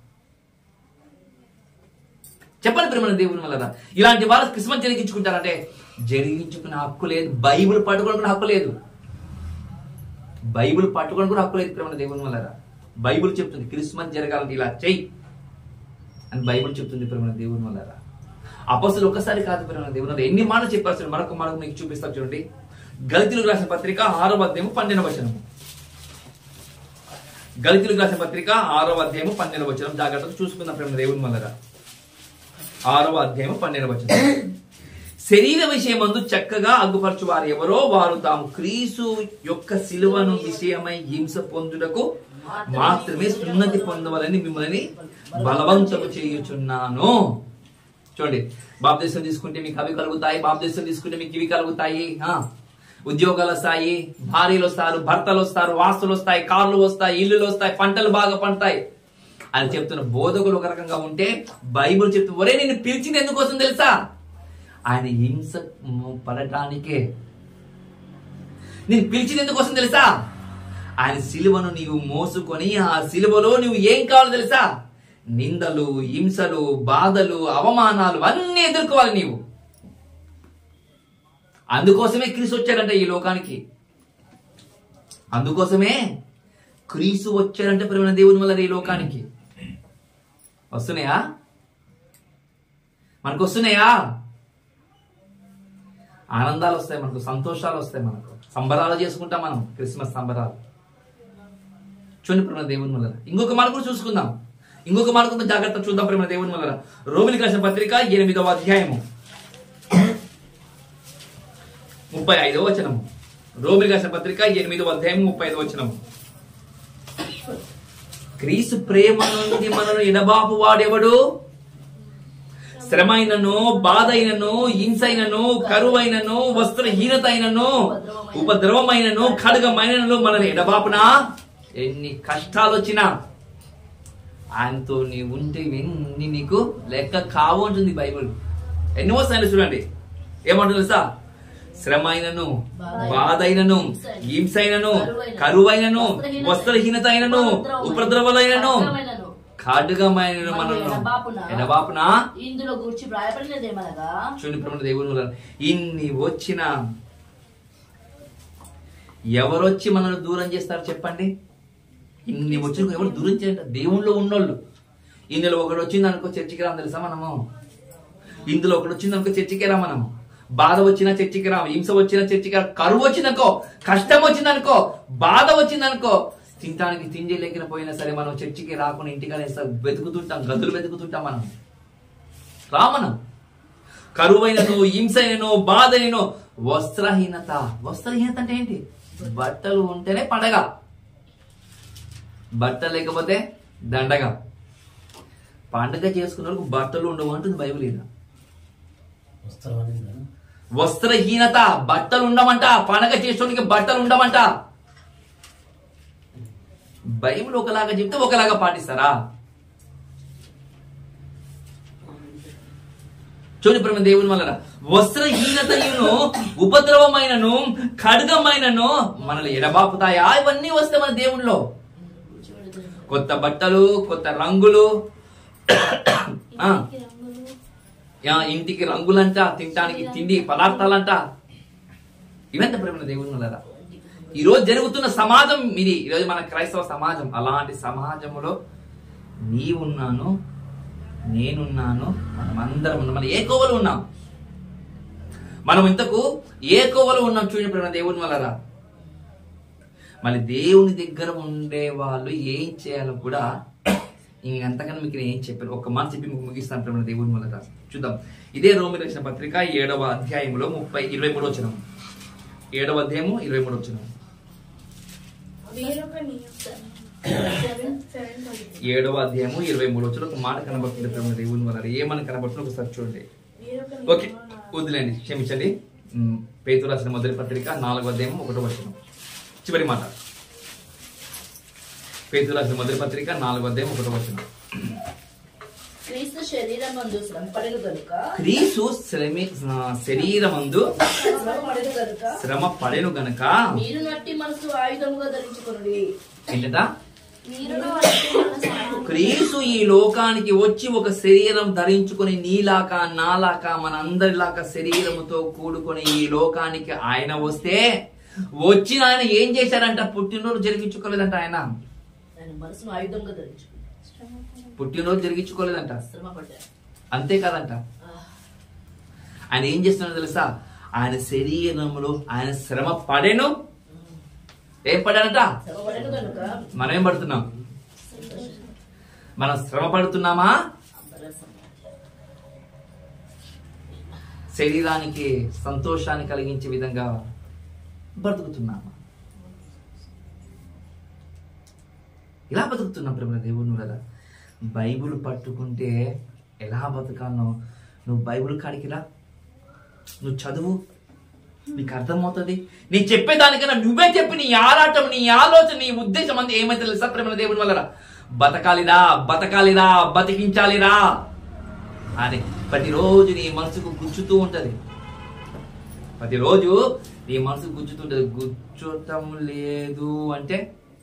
చెప్పండి ప్రేమ దేవుని వల్ల. ఇలాంటి వాళ్ళు క్రిస్మస్ జరిగించుకుంటారంటే జరిగించుకునే హక్కు లేదు. బైబిల్ పట్టుకోవడానికి హక్కు లేదు. బైబిల్ పట్టుకోవడానికి కూడా హక్కు లేదు ప్రేమ దేవుని వల్ల. బైబిల్ చెప్తుంది క్రిస్మస్ జరగాలంటే ఇలా చెయ్యి అని బైబిల్ చెప్తుంది ప్రేమ దేవుని వల్ల. అపొస్తలులు ఒక్కసారి కాదు ప్రేమ దేవుని వల్ల. ఎన్ని మాటలు చెప్పాల్సి మరొక మనకు మీకు చూపిస్తాం చూడండి. గళితీయులకు రాసిన పత్రిక ఆరవ అధ్యాయము పన్నెండవ వచనము. గళితీయులకు రాసిన పత్రిక ఆరవ అధ్యాయము పన్నెండవ వచనం. జాగ్రత్తగా చూసుకుందాం ప్రేమ దేవుని వల్ల. ఆరవ అధ్యాయము పన్నెండవ వచనం. శరీర విషయమందు చక్కగా అగ్గుపరచు వారు ఎవరో వారు తాము క్రీస్తు యొక్క శిలువను విషయమై హింస పొందుటకు మాత్రమే సున్నతి పొందవాలని మిమ్మల్ని బలవంతము చేయుచున్నాను. చూడండి, బాప్తిసం తీసుకుంటే మీకు అవి కలుగుతాయి, బాప్తిసం తీసుకుంటే మీకు ఇవి కలుగుతాయి, ఉద్యోగాలు వస్తాయి, భార్యలు వస్తారు, భర్తలు వస్తారు, వాస్తులు వస్తాయి, కార్లు వస్తాయి, ఇల్లులు వస్తాయి, పంటలు బాగా పండుతాయి అని చెప్తున్న బోధకులు ఒక రకంగా ఉంటే, బైబిల్ చెప్తూ ఒరే నేను పిలిచింది ఎందుకోసం తెలుసా? ఆయన హింస పడటానికే. నేను పిలిచింది ఎందుకోసం తెలుసా? ఆయన సిలువను నీవు మోసుకొని ఆ సిలువలో నువ్వు ఏం కావాలో తెలుసా? నిందలు, హింసలు, బాధలు, అవమానాలు అన్నీ ఎదుర్కోవాలి నీవు. అందుకోసమే క్రీస్తు వచ్చాడంటే ఈ లోకానికి. అందుకోసమే క్రీస్తు వచ్చాడంటే ప్రేమ దేవుని వల్ల ఈ లోకానికి. వస్తున్నాయా? మనకు వస్తున్నాయా? ఆనందాలు వస్తాయి, మనకు సంతోషాలు వస్తాయి, మనకు సంబరాలు చేసుకుంటాం మనం, క్రిస్మస్ సంబరాలు. చూడండి ప్రేమ దేవుని వల్ల. ఇంకొక మాట కూడా చూసుకుందాం, ఇంకొక మాట కూడా జాగ్రత్త చూద్దాం ప్రేమ దేవుని వల్ల. రోమిలికి రాసిన పత్రిక ఎనిమిదవ అధ్యాయము ముప్పై ఐదవ వచనము. రోమిలికి రాసిన పత్రిక ఎనిమిదవ అధ్యాయం ముప్పై ఐదవ వచనము. క్రీస్తు ప్రేమ నుండి మనను ఎడబాపు వాడెవడు? శ్రమ అయినను, బాధ అయినను, హింసైనను, కరువైనను, వస్త్రహీనత అయినను, ఉపద్రవమైనను, ఖడ్గమైనను మనల్ని ఎడబాపునా? ఎన్ని కష్టాలు వచ్చినా ఆయనతో నీ ఉంటే ఎన్ని నీకు లెక్క కావు ఉంటుంది బైబిల్. ఎన్నో సార్లు చూడండి ఏమంటుంది తెలుసా? శ్రమ అయినను, బాధ అయినను, హింసైనను, కరువైనను, వస్త్రహీనత అయినను, ఉపద్రవలైనను, ఖడ్గమైన మనను ఎడబాపునా? ఇందులో గురించి వ్రాయబడినదేమనగా చూడండి ప్రేమ దేవుని వల్ల. ఇన్ని వచ్చిన ఎవరొచ్చి మనల్ని దూరం చేస్తారు చెప్పండి? ఇన్ని వచ్చిన ఎవరు దూరం చేయండి? దేవుళ్ళు ఉన్నోళ్ళు. ఇందులో ఒకటి వచ్చింది అనుకో చర్చికి రా తెలుసా మనము? ఇందులో ఒకటి వచ్చింది అనుకో చర్చికి రా మనము. బాధ వచ్చిన చర్చికి రా, హింస వచ్చిన చర్చికి రా, కరువు వచ్చిందనుకో, కష్టం వచ్చిందనుకో, బాధ వచ్చిందనుకో, తినడానికి తిండి లేకపోయినా సరే మనం చర్చికి రాకుండా ఇంటికనే వెతుకుతుంటాం, గదులు వెతుకుతుంటాం. మనం రా, మనం కరువైనను, హింసైనను, బాధైనను, వస్త్రహీనత. వస్త్రహీనత అంటే ఏంటి? బట్టలు ఉంటేనే పండగ, బట్టలు లేకపోతే దండగా. పండగ చేసుకున్న వాళ్ళకు బట్టలు ఉండవు అంటుంది బైబిల్. ఇలా వస్త్రహీనత, బట్టలు ఉండమంట. పండగ చేసుకోవడానికి బట్టలు ఉండమంట. బైబిల్ ఒకలాగా చెప్తే ఒకలాగా పాటిస్తారా? చూడండి ప్రేమ దేవుని వలన వస్త్రహీనతయును, ఉపద్రవమైనను, ఖడ్గమైనను మనల్ని ఎడబాపుతాయా? ఇవన్నీ వస్తే మన దేవునిలో కొత్త బట్టలు, కొత్త రంగులు, ఇంటికి రంగులంట, తినడానికి తిండి పదార్థాలంట. ఇవంతా ప్రేమ దేవుని వలన ఈ రోజు జరుగుతున్న సమాజం ఇది. ఈరోజు మన క్రైస్తవ సమాజం. అలాంటి సమాజంలో నీవున్నాను, నేనున్నాను, మనం అందరం ఉన్నాం. మనం ఏ కోవలో ఉన్నాం? మనం ఇంతకు ఏ కోవలో ఉన్నాం? చూడండి ప్రేమ దేవుని వలన. మళ్ళీ దేవుని దగ్గర ఉండే వాళ్ళు ఏం చేయాలో కూడా ఇంకంతకన్నా మీకు ఏం చెప్పారు. ఒక మాట చెప్పి మీకు ముగిస్తాను ప్రేమ దేవుని వలన. చూద్దాం. ఇదే రోమి రాసిన పత్రిక ఏడవ అధ్యాయంలో ముప్పై ఇరవై మూడు వచ్చిన ఏడవ అధ్యాయము ఇరవై మూడు వచ్చిన ఏడవ అధ్యాయము ఇరవై మూడు వచ్చిన ఒక మాట కనబడుతుంది ప్రేమ దేవుని వలన. ఏమని కనబడుతుంది ఒకసారి చూడండి. ఓకే, వదిలేండి, క్షమించండి. పేతురు రాసిన మొదటి పత్రిక నాలుగవ అధ్యాయము ఒకటో వచనం చివరి మాట. పేతురు రాసిన మొదటి పత్రిక నాలుగవ అధ్యాయం ఒకటో వచనం. క్రీస్తు శరీరమందు శ్రమపడెను గనుక క్రీస్తు శరీరమందు శ్రమ పడెను గనుక మీరు నట్టి మనసు ఆయుధముగా ధరించుకొనుడి. ఏంటట? క్రీస్తు ఈ లోకానికి వచ్చి ఒక శరీరం ధరించుకొని నీలాక నాలాక మనందరిలాక శరీరముతో కూడుకొని ఈ లోకానికి ఆయన వస్తే, వచ్చిన ఆయన ఏం చేశారంట? పుట్టినరోజు జరిగించుకోలేదంట. ఆయన మనసును ఆయుధంగా ధరించుకున్నాడు. పుట్టినరోజు జరిగించుకోలేదంట. అంతేకాదంట, ఆయన ఏం చేస్తున్నాడు తెలుసా? ఆయన శరీరంలో ఆయన శ్రమ పడేను. ఏం పడానంట? మనం ఏం పడుతున్నాం? మనం శ్రమ పడుతున్నామా? శరీరానికి సంతోషాన్ని కలిగించే విధంగా బ్రతుకుతున్నామా? ఇలా బతుకుతున్నాం ప్రేమ దేవుని వల్ల. బైబుల్ పట్టుకుంటే ఎలా బతకాలనో నువ్వు బైబుల్ కాడికిరా, నువ్వు చదువు, నీకు అర్థమవుతుంది. నీ చెప్పేదానికన్నా నువ్వే చెప్పి నీ ఆరాటం, నీ ఆలోచన, నీ ఉద్దేశం అంతా ఏమైతే తెలుసా ప్రేమ దేవుని వల్ల? బతకాలిరా, బతకాలిరా, బతికించాలిరా అని ప్రతిరోజు నీ మనసుకు గుచ్చుతూ ఉంటది. ప్రతిరోజు నీ మనసుకు గుచ్చుతుంటది. గుచ్చటం లేదు అంటే,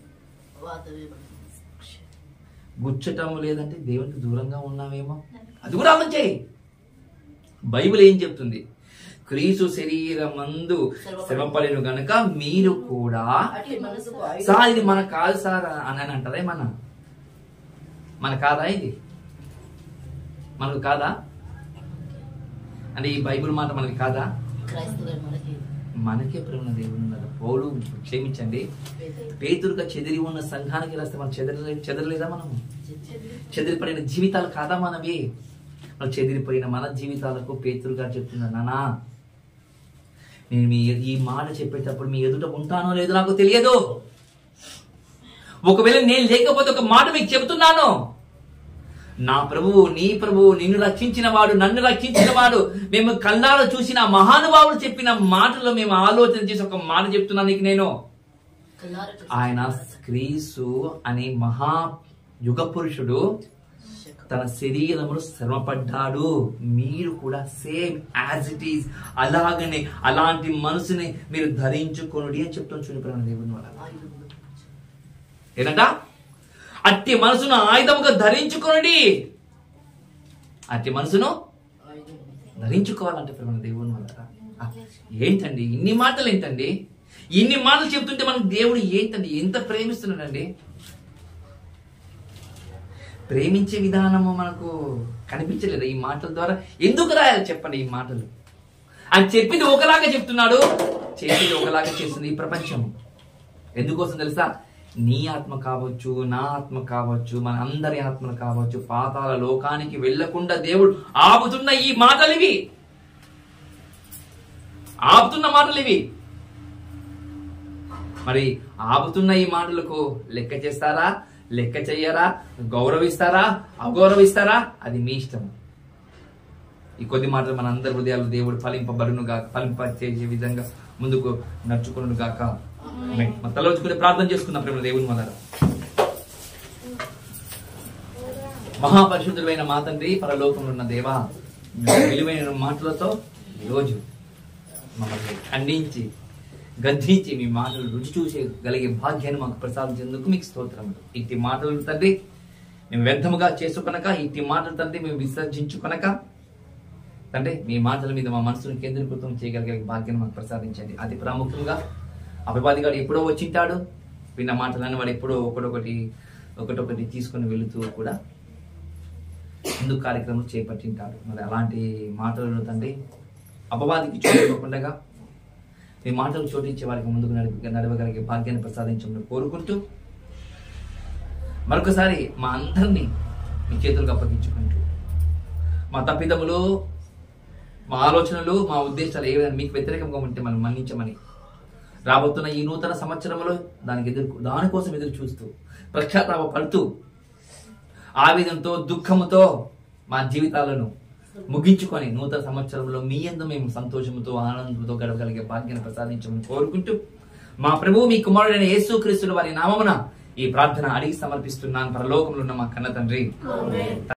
గుచ్చటం లేదంటే దేవునికి దూరంగా ఉన్నావేమో. అది కూడా ఆలోచన చేయి. బైబిల్ ఏం చెప్తుంది? క్రీస్తు శరీరమందు శ్రమపడెను గనక మీరు కూడా. సార్ ఇది మన కాదు సార్ అని అంటారా? మన మన కాదా? ఇది మనకు కాదా? అంటే ఈ బైబిల్ మాట మనకి కాదా? మనకే ప్రేమ దేవుని వల్ల. పౌలు క్షమించండి, పేతురుగా చెదిరి ఉన్న సంఘానికి రాస్తే మనం చెదరలే చెదరలేదా? మనం చెదిరిపడిన జీవితాలు కాదా మనవి? మనం చెదిరిపోయిన మన జీవితాలకు పేతురుగా చెప్తున్నా, నానా నేను మీ ఈ మాట చెప్పేటప్పుడు మీ ఎదుట ఉంటానో లేదో నాకు తెలియదు. ఒకవేళ నేను లేకపోతే ఒక మాట మీకు చెబుతున్నాను. నా ప్రభువు, నీ ప్రభువు, నిన్ను రక్షించిన వాడు, నన్ను రక్షించిన వాడు, మేము కళ్ళాలో చూసిన మహానుభావుడు చెప్పిన మాటలో మేము ఆలోచన చేసి ఒక మాట చెప్తున్నా నీకు నేను. ఆయన క్రీస్తు అనే మహా యుగ పురుషుడు తన శరీరమును శ్రమపడ్డాడు. మీరు కూడా సేమ్ యాజ్ ఇట్ ఈస్ అలాగనే అలాంటి మనసుని మీరు ధరించుకొనుడి అని చెప్తాను. చూడండి దేవుని వల్ల ఏంటంట? అట్టి మనసును ఆయుధముగా ధరించుకొనుడి. అట్టి మనసును ధరించుకోవాలంటే ప్రేమ దేవుని వల్ల. ఏంటండి ఇన్ని మాటలు? ఏంటండి ఇన్ని మాటలు చెప్తుంటే మనకు దేవుడు ఏంటండి ఎంత ప్రేమిస్తున్నాడండి? ప్రేమించే విధానము మనకు కనిపించలేదు ఈ మాటల ద్వారా. ఎందుకు రాయాలి చెప్పండి ఈ మాటలు? అని చెప్పింది ఒకలాగా చెప్తున్నాడు, చేసేది ఒకలాగా చేస్తుంది ఈ ప్రపంచం. ఎందుకోసం తెలుసా? నీ ఆత్మ కావచ్చు, నా ఆత్మ కావచ్చు, మన అందరి ఆత్మ కావచ్చు, పాతాళ లోకానికి వెళ్లకుండా దేవుడు ఆపుతున్న ఈ మాటలు ఇవి, ఆపుతున్న మాటలు ఇవి. మరి ఆపుతున్న ఈ మాటలకు లెక్క చేస్తారా, లెక్క చెయ్యరా, గౌరవిస్తారా, అగౌరవిస్తారా? అది మీ ఇష్టం. ఈ కొద్ది మాటలు మన అందరి హృదయాలు దేవుడు ఫలింపబడును గాక, ఫలింప చేసే విధంగా ముందుకు నడుచుకును గాక. మన తలచుకుని ప్రార్థన చేసుకుందాం. ప్రేమ దేవుని మొదల మహాపరిశుద్ధుడైన మా తండ్రి, పరలోకంలో ఉన్న దేవా, విలువైన మాటలతో ఈరోజు మమ్మల్ని ఖండించి గద్దించి మీ మాటలు రుచి చూసేగలిగే భాగ్యాన్ని మాకు ప్రసాదించేందుకు మీకు స్తోత్రములు. ఇట్టి మాటలు తండ్రి మేము వ్యర్థముగా చేసుకొనక, ఇట్టి మాటలు తండ్రి మేము విసర్జించుకొనక తండ్రి మీ మాటల మీద మా మనసును కేంద్రీకృతం చేయగలిగే భాగ్యాన్ని మాకు ప్రసాదించండి. అతి ప్రాముఖ్యంగా అపవాదిగాడు ఎప్పుడో వచ్చింటాడు, విన్న మాటలన్నీ వాడు ఎప్పుడో ఒకటొకటి ఒకటొకటి తీసుకుని వెళుతూ కూడా ముందు కార్యక్రమం చేపట్టింటాడు. మరి అలాంటి మాటలను తండ్రి అపవాదికి చోటివ్వకుండా మీ మాటలు చోటించే వారికి ముందుకు నడిపి నడవగలిగే భాగ్యాన్ని ప్రసాదించమని కోరుకుంటూ మరొకసారి మా అందరినీ మీ చేతులకు అప్పగించుకుంటూ మా తప్పిదములు, మా ఆలోచనలు, మా ఉద్దేశాలు ఏవైనా మీకు వ్యతిరేకంగా ఉంటే మనం మన్నించమని, రాబోతున్న ఈ నూతన సంవత్సరంలో దానికి ఎదురు దానికోసం ఎదురు చూస్తూ పశ్చాత్తాప పడుతూ ఆవేదనతో దుఃఖముతో మా జీవితాలను ముగించుకొని నూతన సంవత్సరంలో మీ యందు మేము సంతోషంతో ఆనందంతో గడపగలిగే భాగ్యాన్ని ప్రసాదించమని కోరుకుంటూ మా ప్రభువు మీ కుమారుడైన యేసుక్రీస్తు వారి నామమున ఈ ప్రార్థన అడిగి సమర్పిస్తున్నాను. పరలోకంలో ఉన్న మా కన్న తండ్రి.